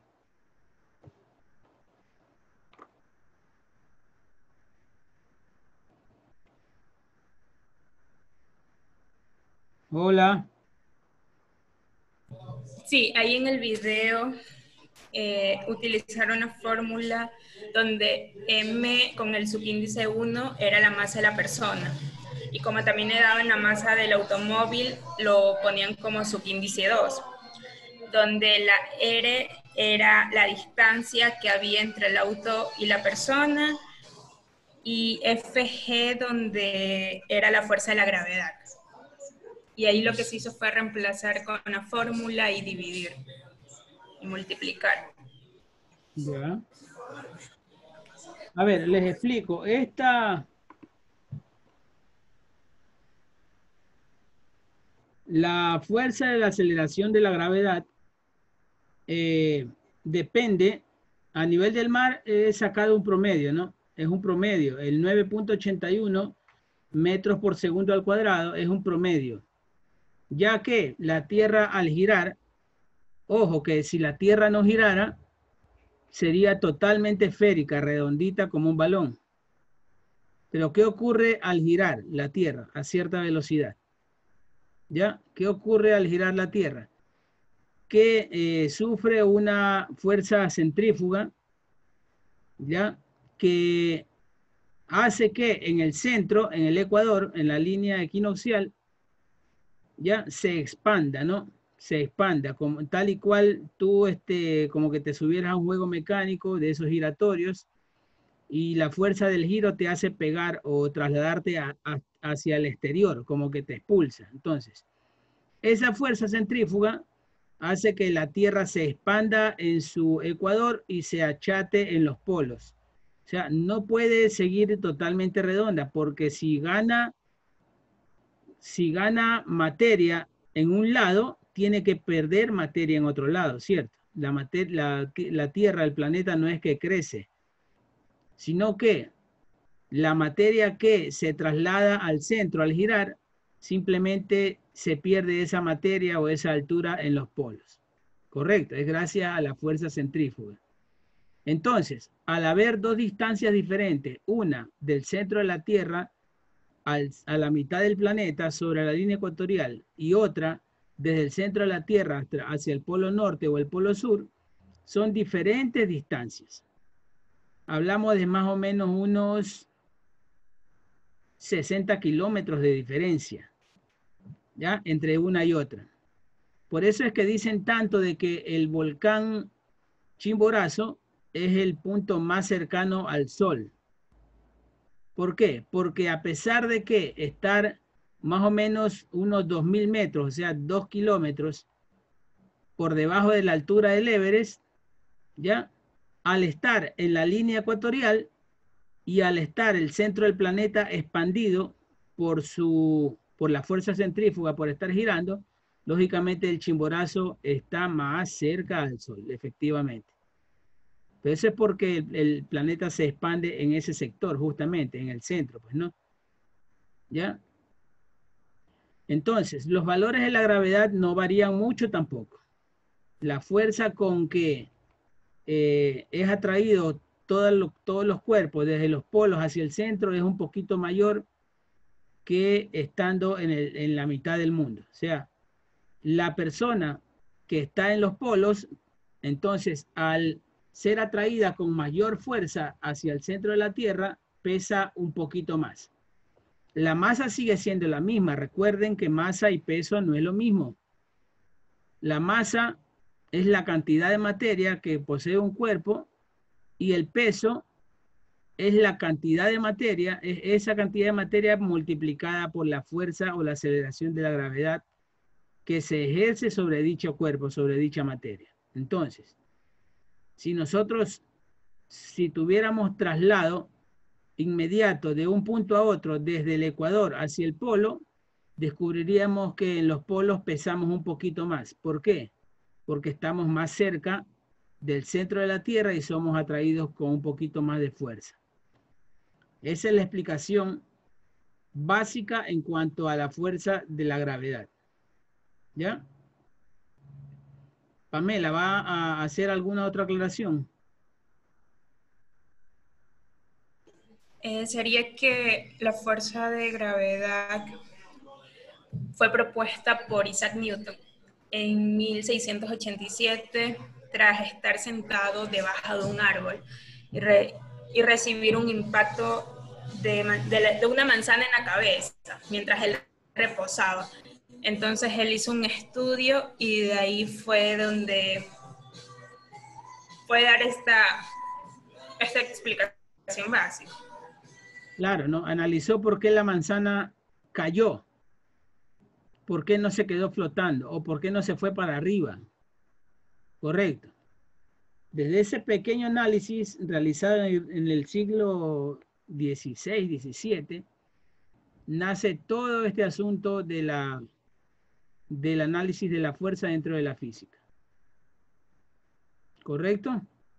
Hola. Sí, ahí en el video eh, utilizaron una fórmula donde M con el subíndice uno era la masa de la persona. Y como también le daban la masa del automóvil, lo ponían como subíndice dos, donde la R era la distancia que había entre el auto y la persona, y F G donde era la fuerza de la gravedad. Y ahí lo que se hizo fue reemplazar con una fórmula y dividir y multiplicar. Ya. A ver, les explico. Esta... La fuerza de la aceleración de la gravedad eh, depende, a nivel del mar es sacado un promedio, ¿no? Es un promedio. El nueve punto ochenta y uno metros por segundo al cuadrado es un promedio. Ya que la Tierra al girar, ojo que si la Tierra no girara, sería totalmente esférica, redondita como un balón. Pero ¿qué ocurre al girar la Tierra a cierta velocidad? ¿Ya? ¿Qué ocurre al girar la Tierra? Que eh, sufre una fuerza centrífuga, ¿ya? Que hace que en el centro, en el ecuador, en la línea equinoccial, ya se expanda, ¿no? Se expanda, como, tal y cual tú, este, como que te subieras a un juego mecánico de esos giratorios y la fuerza del giro te hace pegar o trasladarte a, a, hacia el exterior, como que te expulsa. Entonces, esa fuerza centrífuga hace que la Tierra se expanda en su ecuador y se achate en los polos. O sea, no puede seguir totalmente redonda, porque si gana, si gana materia en un lado, tiene que perder materia en otro lado, ¿cierto? La, mater la, la Tierra, el planeta, no es que crece, sino que la materia que se traslada al centro al girar, simplemente se pierde esa materia o esa altura en los polos. Correcto, es gracias a la fuerza centrífuga. Entonces, al haber dos distancias diferentes, una del centro de la Tierra al, a la mitad del planeta sobre la línea ecuatorial y otra desde el centro de la Tierra hacia el polo norte o el polo sur, son diferentes distancias. Hablamos de más o menos unos sesenta kilómetros de diferencia, ¿ya? Entre una y otra. Por eso es que dicen tanto de que el volcán Chimborazo es el punto más cercano al Sol. ¿Por qué? Porque a pesar de que estar más o menos unos dos mil metros, o sea, dos kilómetros por debajo de la altura del Everest, ¿ya? Al estar en la línea ecuatorial y al estar el centro del planeta expandido por, su, por la fuerza centrífuga, por estar girando, lógicamente el Chimborazo está más cerca al Sol, efectivamente. Pero eso es porque el, el planeta se expande en ese sector, justamente, en el centro, pues, ¿no? ¿Ya? Entonces, los valores de la gravedad no varían mucho tampoco. La fuerza con que eh, es atraído todo lo, todos los cuerpos desde los polos hacia el centro es un poquito mayor que estando en, el, en la mitad del mundo. O sea, la persona que está en los polos, entonces al ser atraída con mayor fuerza hacia el centro de la Tierra, pesa un poquito más. La masa sigue siendo la misma. Recuerden que masa y peso no es lo mismo. La masa es la cantidad de materia que posee un cuerpo y el peso es la cantidad de materia, es esa cantidad de materia multiplicada por la fuerza o la aceleración de la gravedad que se ejerce sobre dicho cuerpo, sobre dicha materia. Entonces, si nosotros, si tuviéramos traslado inmediato de un punto a otro desde el ecuador hacia el polo, descubriríamos que en los polos pesamos un poquito más. ¿Por qué? Porque estamos más cerca del centro de la Tierra y somos atraídos con un poquito más de fuerza. Esa es la explicación básica en cuanto a la fuerza de la gravedad. ¿Ya? Pamela, ¿va a hacer alguna otra aclaración? Eh, sería que la fuerza de gravedad fue propuesta por Isaac Newton en mil seiscientos ochenta y siete tras estar sentado debajo de un árbol y, re, y recibir un impacto de, de, la, de una manzana en la cabeza mientras él reposaba. Entonces él hizo un estudio y de ahí fue donde fue dar esta, esta explicación básica. Claro, ¿no? Analizó por qué la manzana cayó, por qué no se quedó flotando o por qué no se fue para arriba. Correcto. Desde ese pequeño análisis realizado en el siglo dieciséis, diecisiete, nace todo este asunto de la, del análisis de la fuerza dentro de la física. ¿Correcto?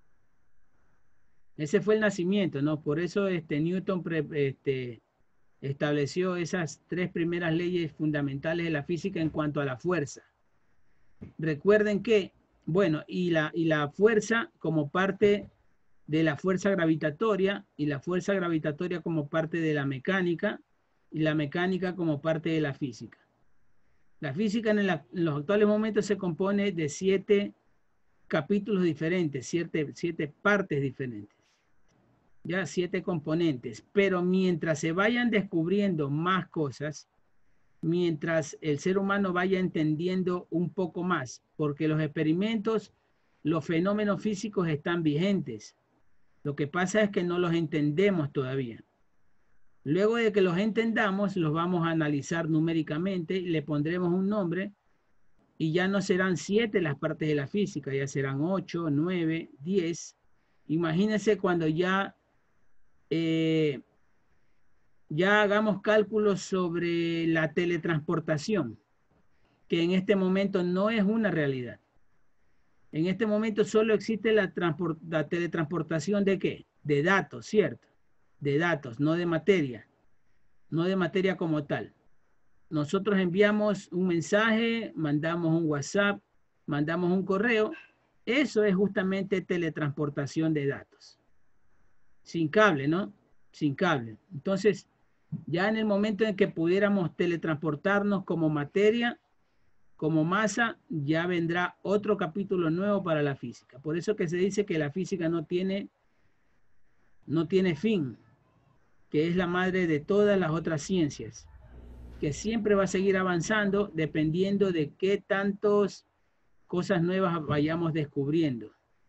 Ese fue el nacimiento, ¿no? Por eso este, Newton pre, este, estableció esas tres primeras leyes fundamentales de la física en cuanto a la fuerza. Recuerden que, bueno, y la, y la fuerza como parte de la fuerza gravitatoria, y la fuerza gravitatoria como parte de la mecánica, y la mecánica como parte de la física. La física en, la, en los actuales momentos se compone de siete capítulos diferentes, siete, siete partes diferentes. Ya siete componentes, pero mientras se vayan descubriendo más cosas, mientras el ser humano vaya entendiendo un poco más, porque los experimentos, los fenómenos físicos están vigentes. Lo que pasa es que no los entendemos todavía. Luego de que los entendamos, los vamos a analizar numéricamente, le pondremos un nombre y ya no serán siete las partes de la física, ya serán ocho, nueve, diez. Imagínense cuando ya Eh, ya hagamos cálculos sobre la teletransportación, que en este momento no es una realidad. En este momento solo existe la, la teletransportación de ¿qué? De datos, ¿cierto? De datos, no de materia. No de materia como tal. Nosotros enviamos un mensaje, mandamos un WhatsApp, mandamos un correo. Eso es justamente teletransportación de datos. Sin cable, ¿no? Sin cable. Entonces, ya en el momento en que pudiéramos teletransportarnos como materia, como masa, ya vendrá otro capítulo nuevo para la física. Por eso que se dice que la física no tiene, no tiene fin, que es la madre de todas las otras ciencias, que siempre va a seguir avanzando dependiendo de qué tantas cosas nuevas vayamos descubriendo.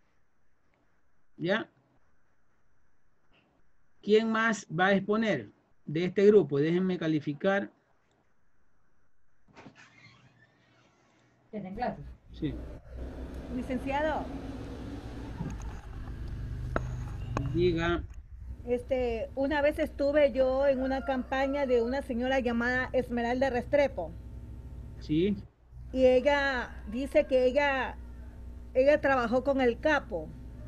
¿Ya? ¿Quién más va a exponer de este grupo? Déjenme calificar. ¿Tienen clases? Sí. Licenciado. Diga. Este, una vez estuve yo en una campaña de una señora llamada Esmeralda Restrepo. Sí. Y ella dice que ella, ella trabajó con el capo.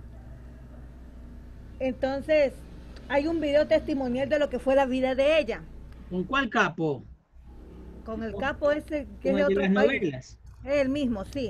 Entonces, hay un video testimonial de lo que fue la vida de ella. ¿Con cuál capo? Con el capo ese que es de de otro las país. novelas. El mismo, sí.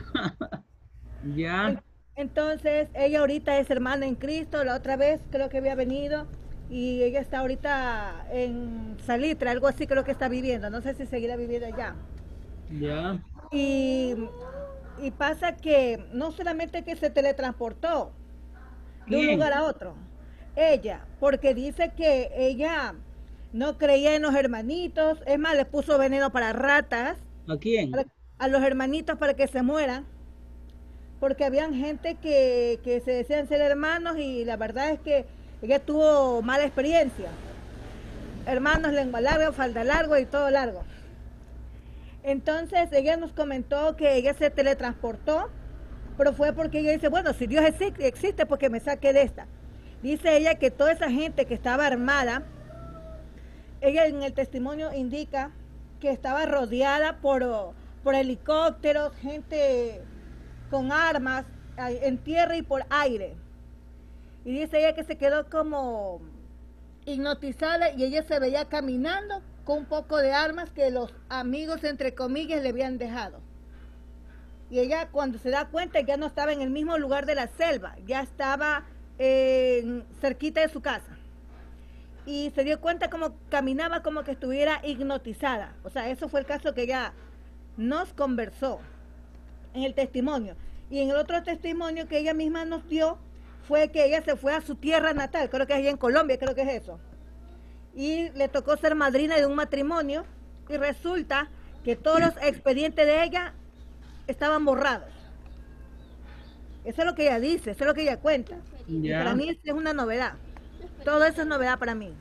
Ya. Entonces, ella ahorita es hermana en Cristo. La otra vez creo que había venido y ella está ahorita en Salitre, algo así creo que está viviendo. No sé si seguirá viviendo allá. Ya. Y, y pasa que no solamente que se teletransportó de un ¿Quién? lugar a otro. ella, porque dice que ella no creía en los hermanitos, es más, le puso veneno para ratas. ¿A quién? Para, a los hermanitos para que se mueran, porque habían gente que, que se decían ser hermanos y la verdad es que ella tuvo mala experiencia. Hermanos, lengua larga, falda largo y todo largo. Entonces ella nos comentó que ella se teletransportó, pero fue porque ella dice, bueno, si Dios existe, existe porque me saque de esta. Dice ella que toda esa gente que estaba armada, ella en el testimonio indica que estaba rodeada por, por helicópteros, gente con armas en tierra y por aire. Y dice ella que se quedó como hipnotizada y ella se veía caminando con un poco de armas que los amigos, entre comillas, le habían dejado. Y ella cuando se da cuenta ya no estaba en el mismo lugar de la selva, ya estaba eh, cerquita de su casa. Y se dio cuenta como caminaba como que estuviera hipnotizada. O sea, eso fue el caso que ella nos conversó en el testimonio. Y en el otro testimonio que ella misma nos dio fue que ella se fue a su tierra natal, creo que es allá en Colombia, creo que es eso. Y le tocó ser madrina de un matrimonio y resulta que todos los expedientes de ella estaban borrados. Eso es lo que ella dice, eso es lo que ella cuenta. Y para mí es una novedad. Todo eso es novedad para mí.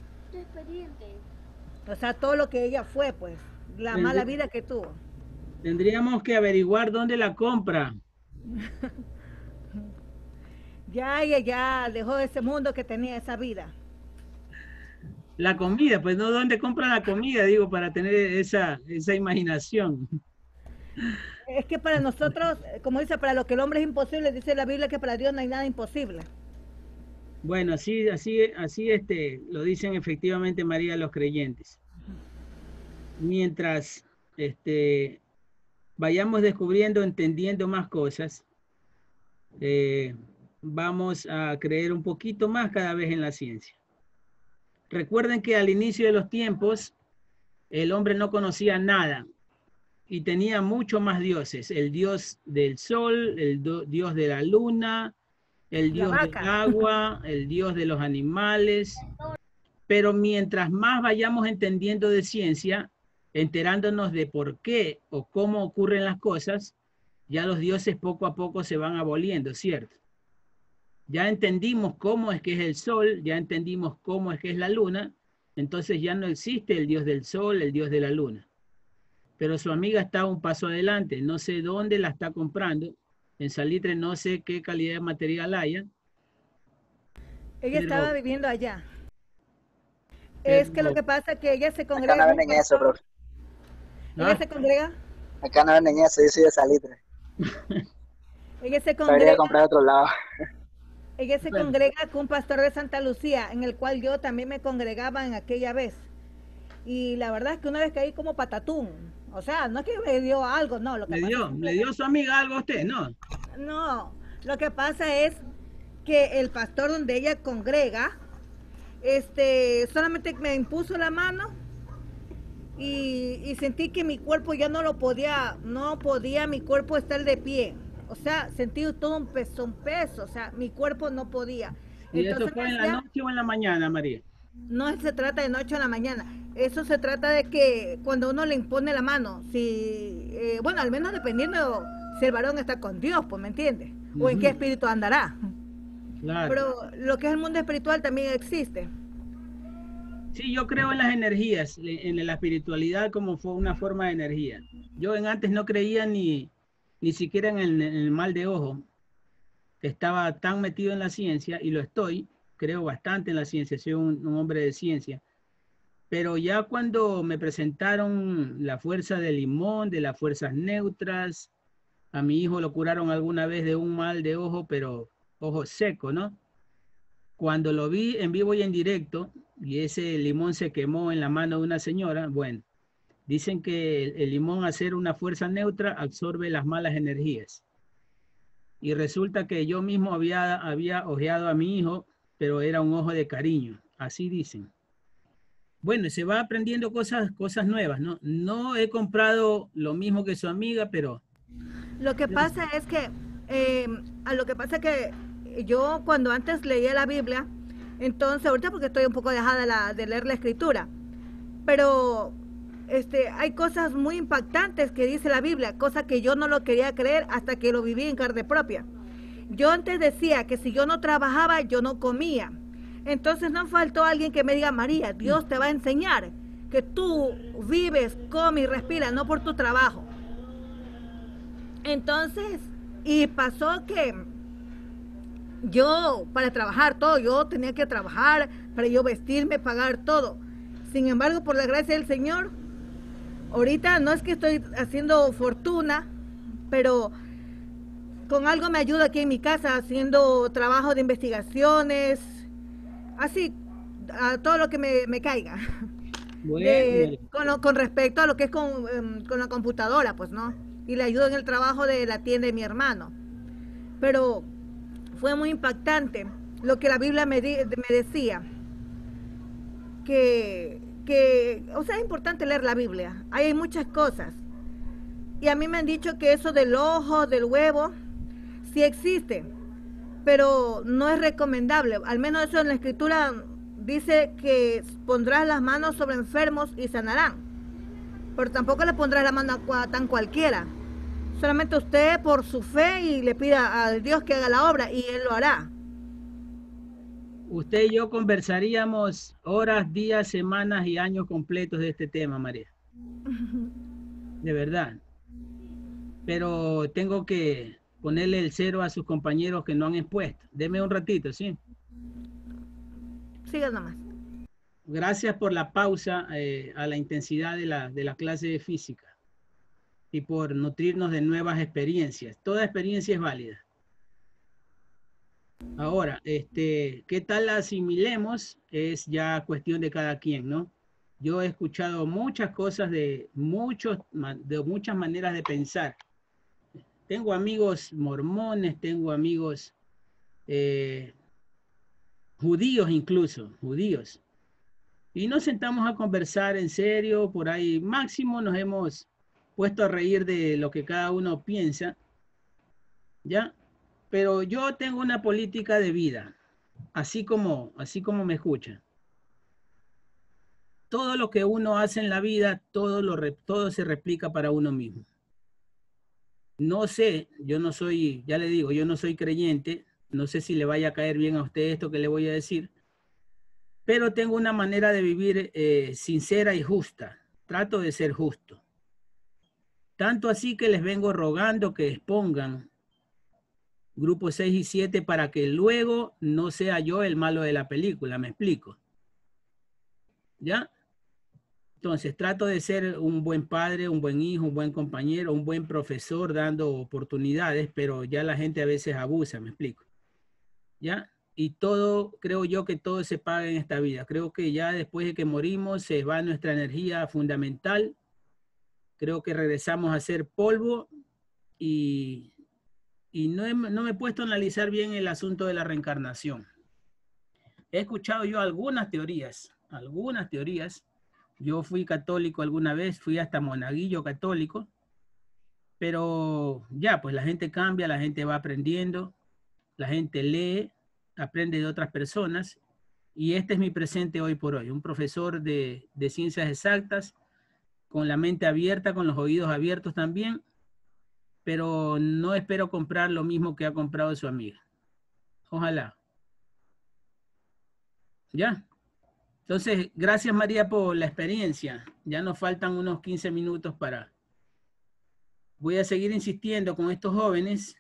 O sea, todo lo que ella fue, pues, la mala vida que tuvo. Tendríamos que averiguar dónde la compra. Ya ella ya dejó ese mundo que tenía esa vida. La comida, pues no, ¿dónde compra la comida? Digo, para tener esa, esa imaginación. Es que para nosotros, como dice, para lo que el hombre es imposible, dice la Biblia que para Dios no hay nada imposible. Bueno, así, así, así este, lo dicen efectivamente María los creyentes. Mientras este, vayamos descubriendo, entendiendo más cosas, eh, vamos a creer un poquito más cada vez en la ciencia. Recuerden que al inicio de los tiempos, el hombre no conocía nada y tenía mucho más dioses. El dios del sol, el dios de la luna, el dios del agua, el dios de los animales. Pero mientras más vayamos entendiendo de ciencia, enterándonos de por qué o cómo ocurren las cosas, ya los dioses poco a poco se van aboliendo, ¿cierto? Ya entendimos cómo es que es el sol, ya entendimos cómo es que es la luna, entonces ya no existe el dios del sol, el dios de la luna. Pero su amiga está un paso adelante, no sé dónde la está comprando, en Salitre no sé qué calidad de material haya. Ella pero, estaba viviendo allá. Pero, es que lo que pasa es que ella se congrega... Acá no venden eso, profe. ¿Ella ¿Ah? se congrega? Acá no venden eso, yo soy de Salitre. Ella se congrega... Debería comprar a otro lado. Ella se bueno. congrega con un pastor de Santa Lucía, en el cual yo también me congregaba en aquella vez. Y la verdad es que una vez caí como patatún. O sea, no es que me dio algo, no. Lo que ¿Le dio, ¿Le dio su amiga algo a usted? No. No, lo que pasa es que el pastor donde ella congrega, este, solamente me impuso la mano y, y sentí que mi cuerpo ya no lo podía, no podía mi cuerpo estar de pie. O sea, sentí todo un peso, un peso, o sea, mi cuerpo no podía. ¿Y Entonces, eso fue en la noche o en la mañana, María? No se trata de noche o en la mañana, eso se trata de que cuando uno le impone la mano, si, eh, bueno, al menos dependiendo si el varón está con Dios, pues, ¿me entiendes? O uh-huh. en qué espíritu andará. Claro. Pero lo que es el mundo espiritual también existe. Sí, yo creo en las energías, en la espiritualidad como fue una forma de energía. Yo en antes no creía ni... ni siquiera en el, en el mal de ojo. Estaba tan metido en la ciencia, y lo estoy, creo bastante en la ciencia, soy un, un hombre de ciencia. Pero ya cuando me presentaron la fuerza del limón, de las fuerzas neutras, a mi hijo lo curaron alguna vez de un mal de ojo, pero ojo seco, ¿no? Cuando lo vi en vivo y en directo, y ese limón se quemó en la mano de una señora, bueno, dicen que el, el limón, al ser una fuerza neutra, absorbe las malas energías. Y resulta que yo mismo había, había ojeado a mi hijo, pero era un ojo de cariño. Así dicen. Bueno, se va aprendiendo cosas, cosas nuevas, ¿no? No he comprado lo mismo que su amiga, pero... Lo que pasa es que, eh, a lo que pasa que yo cuando antes leía la Biblia, Entonces, ahorita porque estoy un poco dejada la, de leer la escritura, pero este, hay cosas muy impactantes que dice la Biblia, cosas que yo no lo quería creer hasta que lo viví en carne propia. Yo antes decía que si yo no trabajaba, yo no comía. Entonces no faltó alguien que me diga, María, Dios te va a enseñar que tú vives, comes y respiras, no por tu trabajo. Entonces, y pasó que yo, para trabajar todo, yo tenía que trabajar, para yo vestirme, pagar todo. Sin embargo, por la gracia del Señor, ahorita no es que estoy haciendo fortuna, pero con algo me ayuda aquí en mi casa, haciendo trabajo de investigaciones, así, a todo lo que me, me caiga. Bueno, De, con, lo, con respecto a lo que es con, um, con la computadora, pues, ¿no? Y le ayudo en el trabajo de la tienda de mi hermano. Pero fue muy impactante lo que la Biblia me, di, me decía, que, que, o sea, es importante leer la Biblia, ahí hay muchas cosas. Y a mí me han dicho que eso del ojo, del huevo, sí existe, pero no es recomendable. Al menos eso en la Escritura dice que pondrás las manos sobre enfermos y sanarán, pero tampoco le pondrás la mano a tan cualquiera. Solamente usted por su fe y le pida a Dios que haga la obra y Él lo hará. Usted y yo conversaríamos horas, días, semanas y años completos de este tema, María. De verdad. Pero tengo que ponerle el cero a sus compañeros que no han expuesto. Deme un ratito, ¿sí? Siga nomás. Gracias por la pausa eh, a la intensidad de la, de la clase de física y por nutrirnos de nuevas experiencias. Toda experiencia es válida. Ahora, este, ¿qué tal la asimilemos? Es ya cuestión de cada quien, ¿no? Yo he escuchado muchas cosas de, muchos, de muchas maneras de pensar. Tengo amigos mormones, tengo amigos eh, judíos incluso, judíos. Y nos sentamos a conversar en serio, por ahí máximo nos hemos puesto a reír de lo que cada uno piensa, ¿ya? Pero yo tengo una política de vida, así como, así como me escuchan. Todo lo que uno hace en la vida, todo, lo, todo se replica para uno mismo. No sé, yo no soy, ya le digo, yo no soy creyente, no sé si le vaya a caer bien a usted esto que le voy a decir, pero tengo una manera de vivir eh, sincera y justa. Trato de ser justo. Tanto así que les vengo rogando que expongan grupos seis y siete para que luego no sea yo el malo de la película, ¿me explico? ¿Ya? Entonces trato de ser un buen padre, un buen hijo, un buen compañero, un buen profesor dando oportunidades, pero ya la gente a veces abusa, ¿me explico? ¿Ya? Y todo, creo yo que todo se paga en esta vida. Creo que ya después de que morimos se va nuestra energía fundamental. Creo que regresamos a ser polvo y, y no, he, no me he puesto a analizar bien el asunto de la reencarnación. He escuchado yo algunas teorías, algunas teorías. Yo fui católico alguna vez, fui hasta monaguillo católico, pero ya, pues la gente cambia, la gente va aprendiendo, la gente lee, aprende de otras personas y este es mi presente hoy por hoy, un profesor de, de ciencias exactas, con la mente abierta, con los oídos abiertos también, pero no espero comprar lo mismo que ha comprado su amiga. Ojalá. ¿Ya? Entonces, gracias María por la experiencia. Ya nos faltan unos quince minutos para... Voy a seguir insistiendo con estos jóvenes,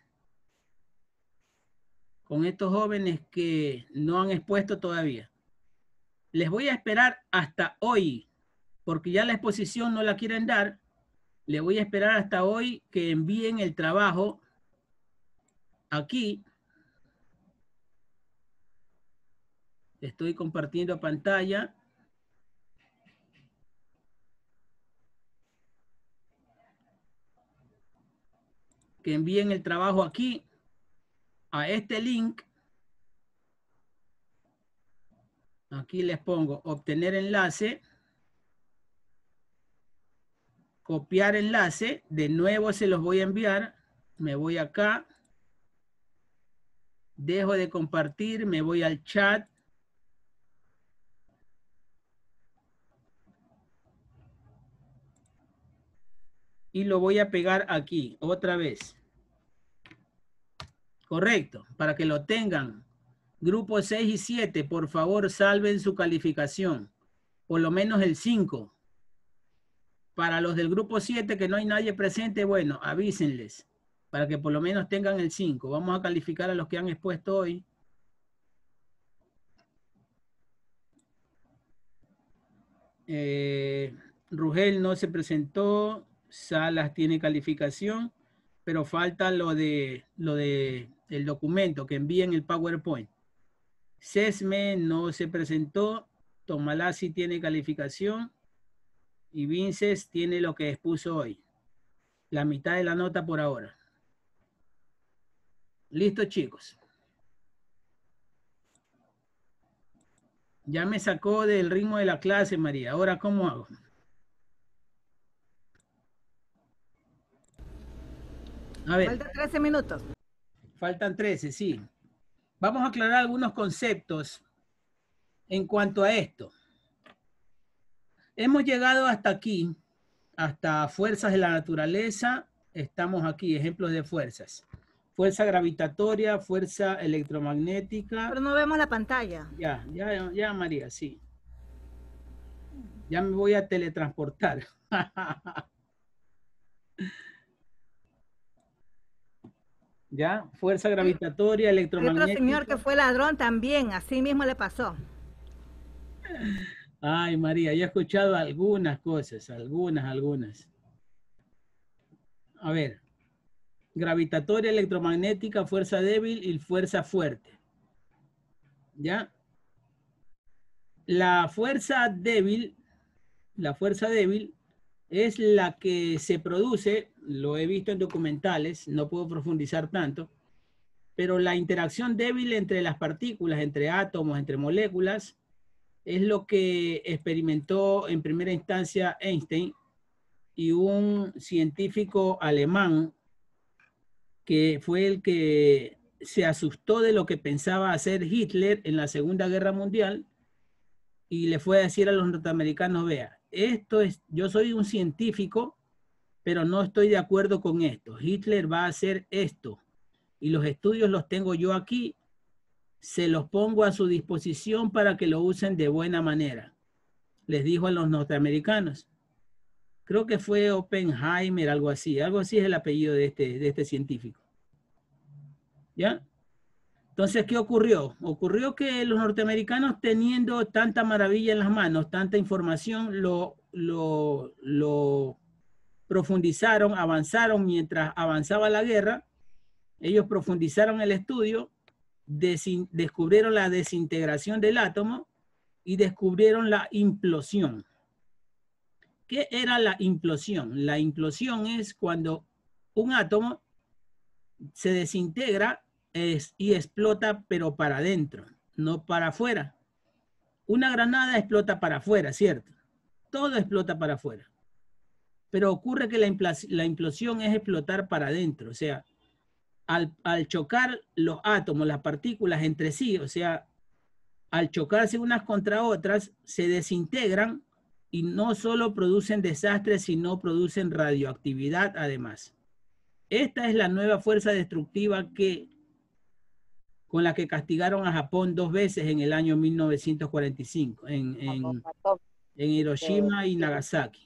con estos jóvenes que no han expuesto todavía. Les voy a esperar hasta hoy, porque ya la exposición no la quieren dar. Les voy a esperar hasta hoy que envíen el trabajo aquí. Estoy compartiendo pantalla. Que envíen el trabajo aquí a este link. Aquí les pongo obtener enlace. Copiar enlace. De nuevo se los voy a enviar. Me voy acá. Dejo de compartir. Me voy al chat. y lo voy a pegar aquí, otra vez. Correcto, para que lo tengan. Grupo seis y siete, por favor, salven su calificación. Por lo menos el cinco. Para los del grupo siete que no hay nadie presente, bueno, avísenles. Para que por lo menos tengan el cinco. Vamos a calificar a los que han expuesto hoy. Eh, Rugel no se presentó. Salas tiene calificación. Pero falta lo de lo de el documento que envíen el PowerPoint. Sesme no se presentó. Tomalasi tiene calificación. Y Vinces tiene lo que expuso hoy. La mitad de la nota por ahora. Listo, chicos. Ya me sacó del ritmo de la clase, María. Ahora, ¿cómo hago? A ver. Faltan trece minutos. Faltan trece, sí. Vamos a aclarar algunos conceptos en cuanto a esto. Hemos llegado hasta aquí, hasta fuerzas de la naturaleza. Estamos aquí, ejemplos de fuerzas. Fuerza gravitatoria, fuerza electromagnética. Pero no vemos la pantalla. Ya, ya, ya, María, sí. Ya me voy a teletransportar. Ya, fuerza gravitatoria, electromagnética. Otro señor que fue ladrón también, así mismo le pasó. Ay, María, yo he escuchado algunas cosas, algunas, algunas. A ver, gravitatoria, electromagnética, fuerza débil y fuerza fuerte. ¿Ya? La fuerza débil, la fuerza débil es la que se produce, lo he visto en documentales, no puedo profundizar tanto, pero la interacción débil entre las partículas, entre átomos, entre moléculas, es lo que experimentó en primera instancia Einstein y un científico alemán que fue el que se asustó de lo que pensaba hacer Hitler en la Segunda Guerra Mundial y le fue a decir a los norteamericanos, vea, esto es, yo soy un científico, pero no estoy de acuerdo con esto. Hitler va a hacer esto y los estudios los tengo yo aquí. Se los pongo a su disposición para que lo usen de buena manera. Les dijo a los norteamericanos. Creo que fue Oppenheimer, algo así. Algo así es el apellido de este, de este científico. ¿Ya? Entonces, ¿qué ocurrió? Ocurrió que los norteamericanos, teniendo tanta maravilla en las manos, tanta información, lo, lo, lo profundizaron, avanzaron mientras avanzaba la guerra. Ellos profundizaron el estudio, descubrieron la desintegración del átomo y descubrieron la implosión. ¿Qué era la implosión? La implosión es cuando un átomo se desintegra es, y explota, pero para adentro, no para afuera. Una granada explota para afuera, ¿cierto? Todo explota para afuera. Pero ocurre que la, la implosión es explotar para adentro, o sea, Al, al chocar los átomos, las partículas entre sí, o sea, al chocarse unas contra otras, se desintegran y no solo producen desastres, sino producen radioactividad además. Esta es la nueva fuerza destructiva que, con la que castigaron a Japón dos veces en el año mil novecientos cuarenta y cinco, en, en, en Hiroshima y Nagasaki.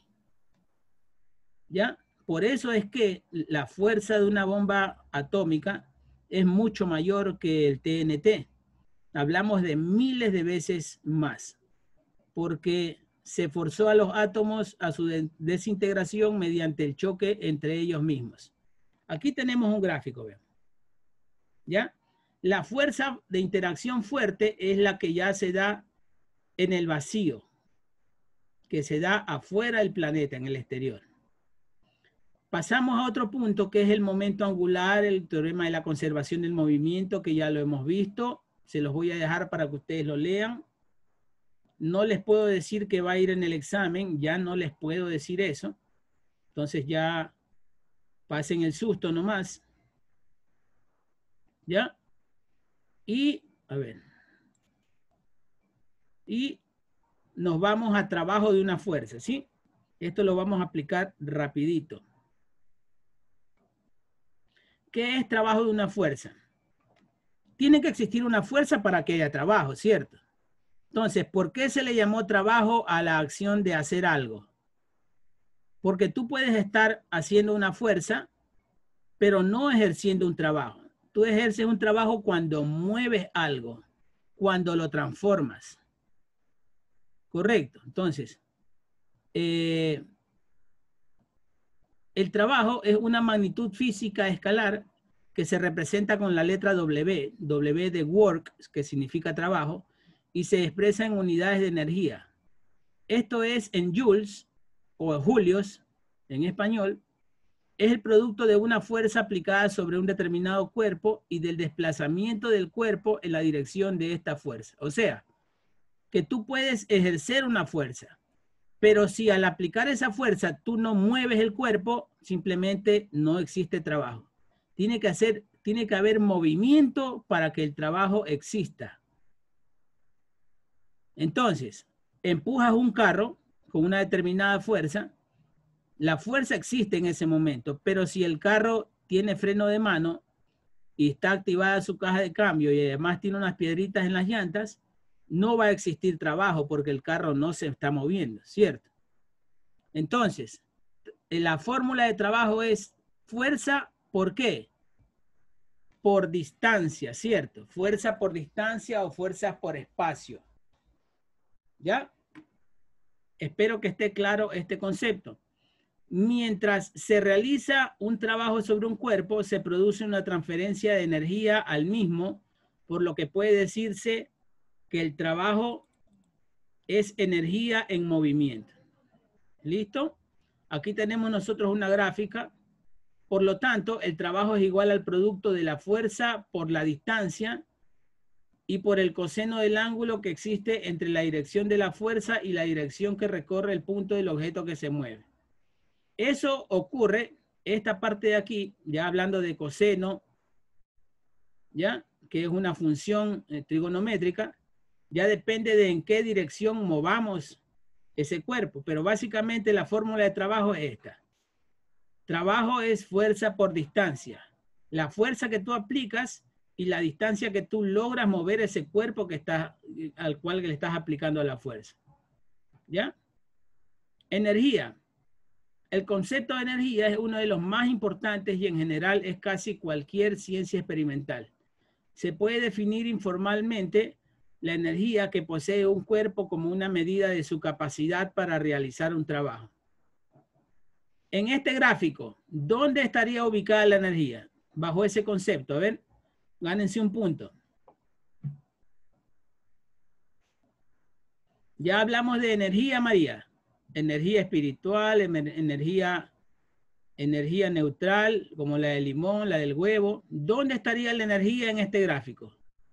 ¿Ya? Por eso es que la fuerza de una bomba atómica es mucho mayor que el T N T. Hablamos de miles de veces más, porque se forzó a los átomos a su de desintegración mediante el choque entre ellos mismos. Aquí tenemos un gráfico, vean. ¿Ya? La fuerza de interacción fuerte es la que ya se da en el vacío, que se da afuera del planeta, en el exterior. Pasamos a otro punto que es el momento angular, el teorema de la conservación del movimiento, que ya lo hemos visto. Se los voy a dejar para que ustedes lo lean. No les puedo decir que va a ir en el examen, ya no les puedo decir eso. Entonces ya pasen el susto nomás. ¿Ya? Y, a ver. Y nos vamos a trabajo de una fuerza, ¿sí? Esto lo vamos a aplicar rapidito. ¿qué es trabajo de una fuerza? Tiene que existir una fuerza para que haya trabajo, ¿cierto? Entonces, ¿por qué se le llamó trabajo a la acción de hacer algo? Porque tú puedes estar haciendo una fuerza, pero no ejerciendo un trabajo. Tú ejerces un trabajo cuando mueves algo, cuando lo transformas. Correcto. Entonces, eh, el trabajo es una magnitud física escalar que se representa con la letra W, W de work, que significa trabajo, y se expresa en unidades de energía. Esto es en joules o julios en español. Es el producto de una fuerza aplicada sobre un determinado cuerpo y del desplazamiento del cuerpo en la dirección de esta fuerza. O sea, que tú puedes ejercer una fuerza, pero si al aplicar esa fuerza tú no mueves el cuerpo, simplemente no existe trabajo. Tiene que hacer, tiene que haber movimiento para que el trabajo exista. Entonces, empujas un carro con una determinada fuerza, la fuerza existe en ese momento, pero si el carro tiene freno de mano y está activada su caja de cambio y además tiene unas piedritas en las llantas, no va a existir trabajo porque el carro no se está moviendo, ¿cierto? Entonces, la fórmula de trabajo es fuerza, ¿por qué? Por distancia, ¿cierto? Fuerza por distancia o fuerza por espacio. ¿Ya? Espero que esté claro este concepto. Mientras se realiza un trabajo sobre un cuerpo, se produce una transferencia de energía al mismo, por lo que puede decirse que el trabajo es energía en movimiento. ¿Listo? Aquí tenemos nosotros una gráfica. Por lo tanto, el trabajo es igual al producto de la fuerza por la distancia y por el coseno del ángulo que existe entre la dirección de la fuerza y la dirección que recorre el punto del objeto que se mueve. Eso ocurre, esta parte de aquí, ya hablando de coseno, ¿ya? Que es una función eh, trigonométrica, ya depende de en qué dirección movamos ese cuerpo, pero básicamente la fórmula de trabajo es esta. Trabajo es fuerza por distancia. La fuerza que tú aplicas y la distancia que tú logras mover ese cuerpo que está, al cual le estás aplicando la fuerza. ¿Ya? Energía. El concepto de energía es uno de los más importantes y en general es casi cualquier ciencia experimental. Se puede definir informalmente la energía que posee un cuerpo como una medida de su capacidad para realizar un trabajo. En este gráfico, ¿dónde estaría ubicada la energía? Bajo ese concepto, a ver, gánense un punto. Ya hablamos de energía, María. Energía espiritual, energía, energía neutral, como la del limón, la del huevo. ¿Dónde estaría la energía en este gráfico?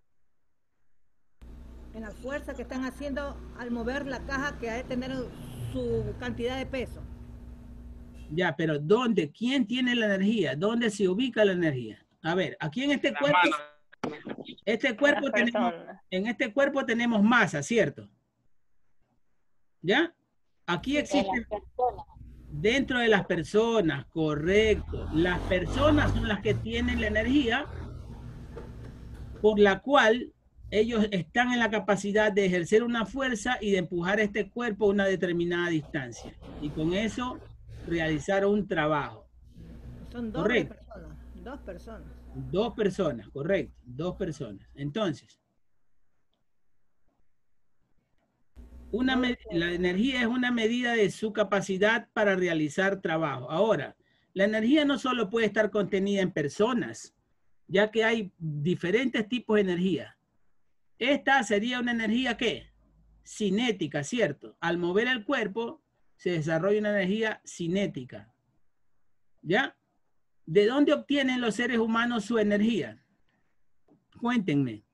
En la fuerza que están haciendo al mover la caja que ha de tener su cantidad de peso. Ya, pero ¿dónde? ¿Quién tiene la energía? ¿Dónde se ubica la energía? A ver, aquí en este cuerpo, este cuerpo tenemos, en este cuerpo tenemos masa, ¿cierto? ¿Ya? Aquí existe dentro de las personas, correcto. Las personas son las que tienen la energía por la cual ellos están en la capacidad de ejercer una fuerza y de empujar este cuerpo a una determinada distancia. Y con eso realizar un trabajo. Son dos correcto. personas. Dos personas. Dos personas, correcto. Dos personas. Entonces, Una la energía es una medida de su capacidad para realizar trabajo. Ahora, la energía no solo puede estar contenida en personas, ya que hay diferentes tipos de energía. Esta sería una energía, ¿qué? Cinética, ¿cierto? Al mover el cuerpo, se desarrolla una energía cinética. ¿Ya? ¿De dónde obtienen los seres humanos su energía? Cuéntenme.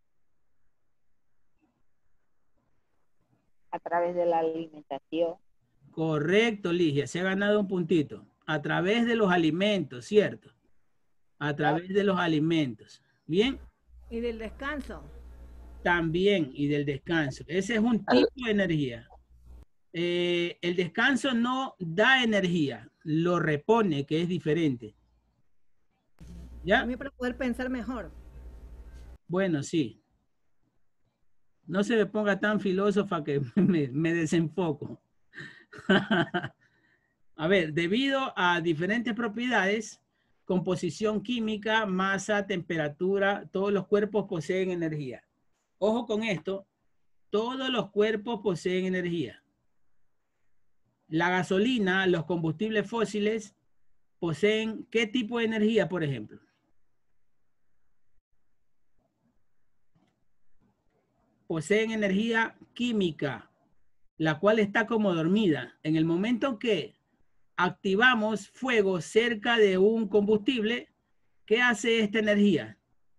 A través de la alimentación. Correcto, Ligia, se ha ganado un puntito. A través de los alimentos, ¿cierto? A través de los alimentos. ¿Bien? Y del descanso. También, y del descanso. Ese es un tipo de energía. Eh, el descanso no da energía, lo repone, que es diferente. ¿Ya? A mí para poder pensar mejor. Bueno, sí. No se me ponga tan filósofa que me, me desenfoco. A ver, debido a diferentes propiedades, composición química, masa, temperatura, todos los cuerpos poseen energía. Ojo con esto, todos los cuerpos poseen energía. La gasolina, los combustibles fósiles, poseen ¿qué tipo de energía, por ejemplo? Poseen energía química, la cual está como dormida. En el momento que activamos fuego cerca de un combustible, ¿qué hace esta energía?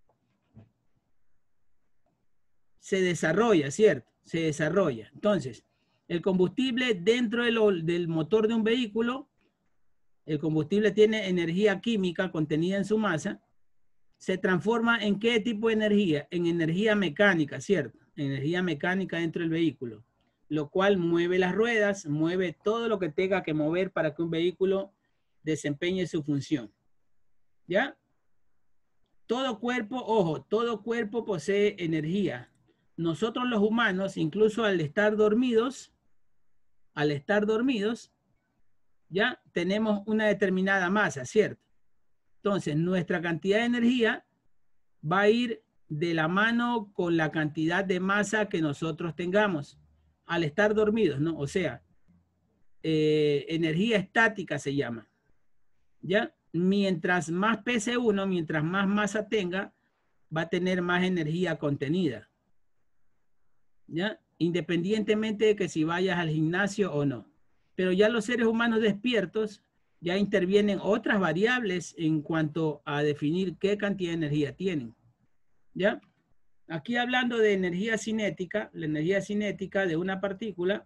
Se desarrolla, ¿cierto? Se desarrolla. Entonces, el combustible dentro de lo, del motor de un vehículo, el combustible tiene energía química contenida en su masa, se transforma en ¿qué tipo de energía? En energía mecánica, ¿cierto? Energía mecánica dentro del vehículo, lo cual mueve las ruedas, mueve todo lo que tenga que mover para que un vehículo desempeñe su función. ¿Ya? Todo cuerpo, ojo, todo cuerpo posee energía. Nosotros los humanos, incluso al estar dormidos, al estar dormidos, ya tenemos una determinada masa, ¿cierto? Entonces, nuestra cantidad de energía va a ir de la mano con la cantidad de masa que nosotros tengamos al estar dormidos, ¿no? O sea, eh, energía estática se llama, ¿ya? Mientras más pese uno, mientras más masa tenga, va a tener más energía contenida, ¿ya? Independientemente de que si vayas al gimnasio o no. Pero ya los seres humanos despiertos ya intervienen otras variables en cuanto a definir qué cantidad de energía tienen, ¿ya? Aquí hablando de energía cinética, la energía cinética de una partícula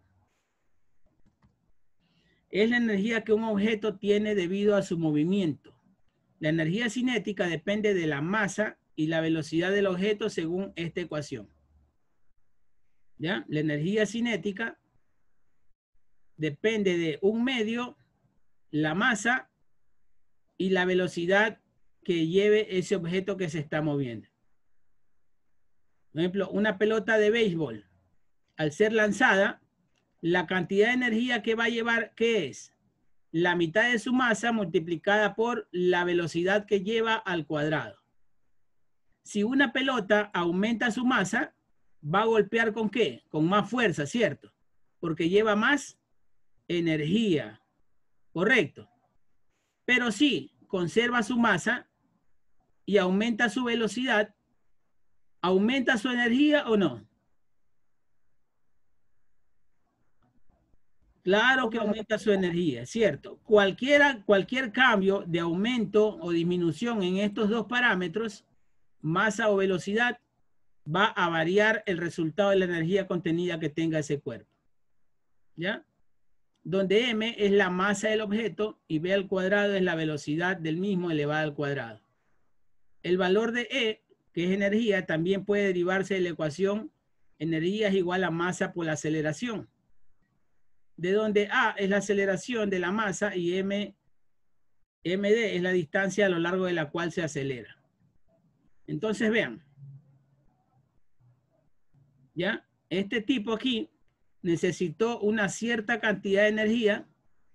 es la energía que un objeto tiene debido a su movimiento. La energía cinética depende de la masa y la velocidad del objeto según esta ecuación, ¿ya? La energía cinética depende de un medio, la masa y la velocidad que lleve ese objeto que se está moviendo. Por ejemplo, una pelota de béisbol, al ser lanzada, la cantidad de energía que va a llevar, ¿qué es? La mitad de su masa multiplicada por la velocidad que lleva al cuadrado. Si una pelota aumenta su masa, va a golpear ¿con qué? Con más fuerza, ¿cierto? Porque lleva más energía, ¿correcto? Pero si conserva su masa y aumenta su velocidad, ¿aumenta su energía o no? Claro que aumenta su energía, ¿cierto? Cualquiera, cualquier cambio de aumento o disminución en estos dos parámetros, masa o velocidad, va a variar el resultado de la energía contenida que tenga ese cuerpo, ¿ya? Donde m es la masa del objeto y b al cuadrado es la velocidad del mismo elevada al cuadrado. El valor de E, que es energía, también puede derivarse de la ecuación energía es igual a masa por la aceleración, de donde A es la aceleración de la masa y m, md es la distancia a lo largo de la cual se acelera. Entonces vean, ¿ya? Este tipo aquí necesitó una cierta cantidad de energía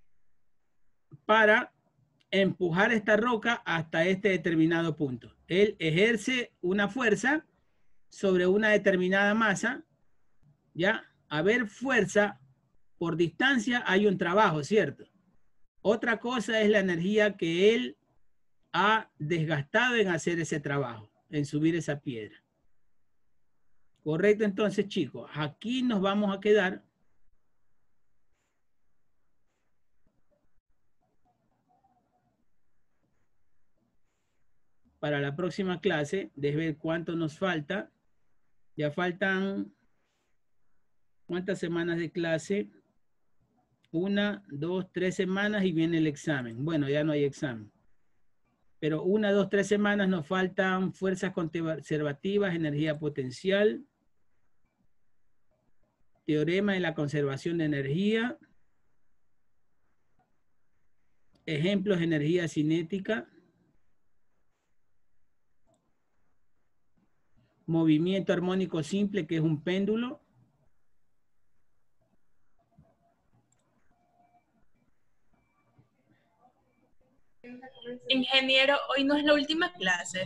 para empujar esta roca hasta este determinado punto. Él ejerce una fuerza sobre una determinada masa, ¿ya? A ver fuerza por distancia hay un trabajo, ¿cierto? Otra cosa es la energía que él ha desgastado en hacer ese trabajo, en subir esa piedra. Correcto, entonces, chicos, aquí nos vamos a quedar. Para la próxima clase, de ver cuánto nos falta. Ya faltan, ¿cuántas semanas de clase? Una, dos, tres semanas y viene el examen. Bueno, ya no hay examen. Pero una, dos, tres semanas nos faltan fuerzas conservativas, energía potencial, teorema de la conservación de energía, ejemplos de energía cinética, movimiento armónico simple, que es un péndulo. Ingeniero, hoy no es la última clase.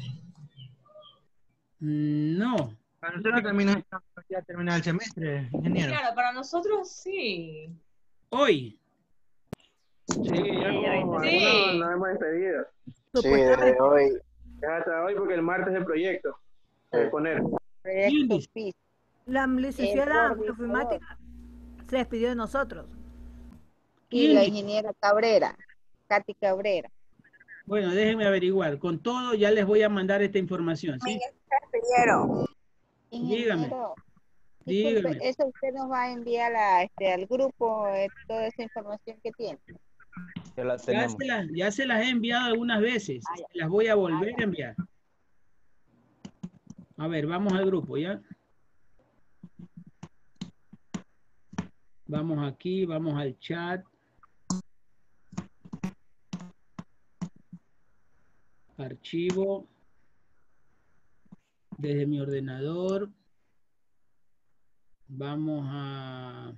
No. Para nosotros termina, ya termina el semestre, ingeniero. Claro, para nosotros sí. Hoy. Sí, ya como Sí. algunos nos hemos despedido. Sí, desde hoy. Es hasta hoy porque el martes el proyecto. Voy a poner. Proyecto P I S. La licenciada El en informática se despidió de nosotros. Y la ingeniera Cabrera, Katy Cabrera. Bueno, déjenme averiguar. Con todo, ya les voy a mandar esta información, ¿sí? Ingeniero. Dígame. Disculpe, Dígame. eso usted nos va a enviar a, este, al grupo eh, toda esa información que tiene. Ya la Ya tenemos. se, las, ya se las he enviado algunas veces. Se las voy a volver a enviar. A ver, vamos al grupo, ¿ya? Vamos aquí, vamos al chat. Archivo. Desde mi ordenador. Vamos a...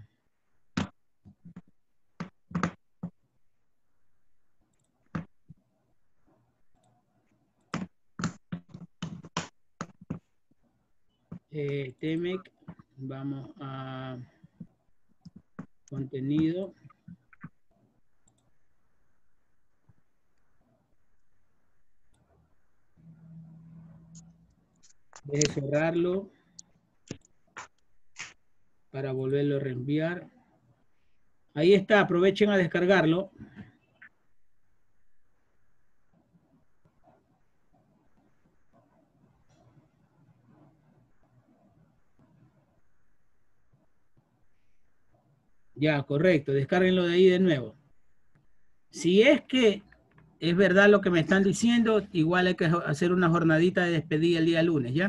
Eh, Temec, vamos a contenido. Deje cerrarlo para volverlo a reenviar. Ahí está, aprovechen a descargarlo. Ya, correcto. Descárguenlo de ahí de nuevo. Si es que es verdad lo que me están diciendo, igual hay que hacer una jornadita de despedida el día lunes, ¿ya?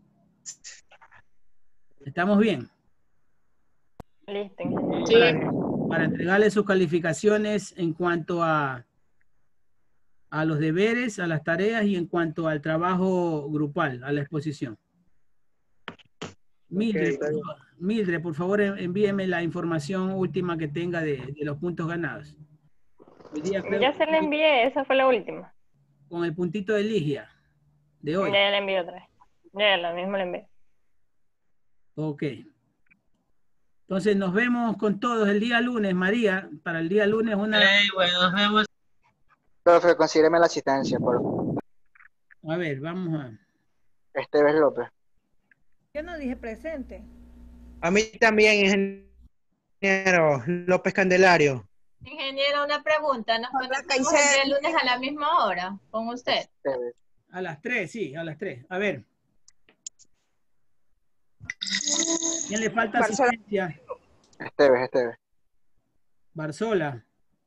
¿Estamos bien? Listo. Para, para entregarle sus calificaciones en cuanto a, a los deberes, a las tareas y en cuanto al trabajo grupal, a la exposición. Mildred, por favor, Mildred, por favor, envíeme la información última que tenga de, de los puntos ganados. Hoy día creo Ya se la envié, esa fue la última. con el puntito de Ligia de hoy. Ya la envié otra vez. Ya la misma la envié. Ok. Entonces nos vemos con todos el día lunes, María. Para el día lunes una... Hey, bueno, nos vemos. Profe, consígueme la asistencia, por favor. A ver, vamos a... Esteves López. Yo no dije presente. A mí también, ingeniero López Candelario. Ingeniero, una pregunta. ¿Nos conectamos el día lunes a la misma hora con usted? A las tres, sí, a las tres. A ver. ¿Quién le falta Barzola. asistencia? Esteves, Esteves. Barzola.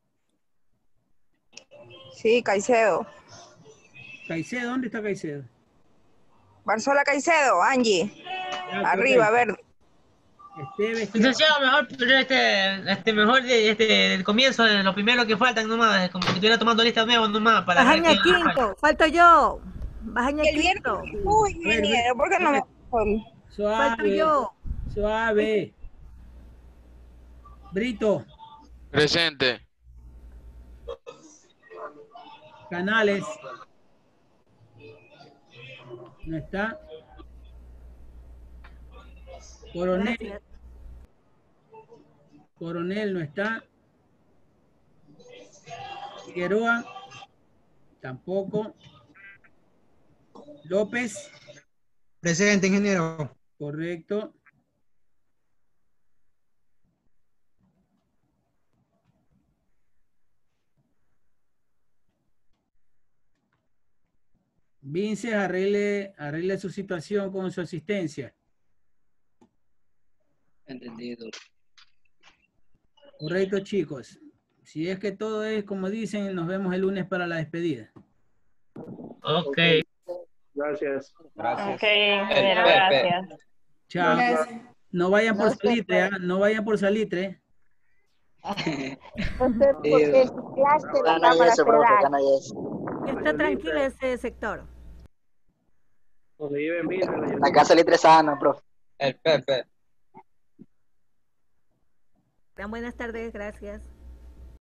Sí, Caicedo. Caicedo, ¿dónde está Caicedo? Barzola Caicedo, Angie. Ya, Arriba, correcto. verde. Esteves. Licenciado, mejor, pero este, este, mejor de, este, del comienzo, de lo primero que faltan nomás, como que estuviera tomando listas nuevas nomás para ver Bajaña qué- Quinto, falto yo. Bajaña Quinto. Uy, ingeniero, ¿por qué no me... Falto Suave. yo. Suave. Brito. Presente. Canales. No está. Coronel. Gracias. Coronel no está. Figueroa. Tampoco. López. Presente, ingeniero. Correcto. Vince, arregle, arregle su situación con su asistencia. Entendido. Correcto, chicos. Si es que todo es como dicen, nos vemos el lunes para la despedida. Ok. Gracias. Ok, ingeniero, gracias. Chao. No vayan por No se salitre, puede. ¿ah? No vayan por salitre. Entonces, porque en su clase la Gana y cámara eso, se profe, daña. gana y eso. Está tranquilo ese sector. Donde vive en Villa, en la La casa litresana, profe. El Pepe. Buenas tardes, gracias.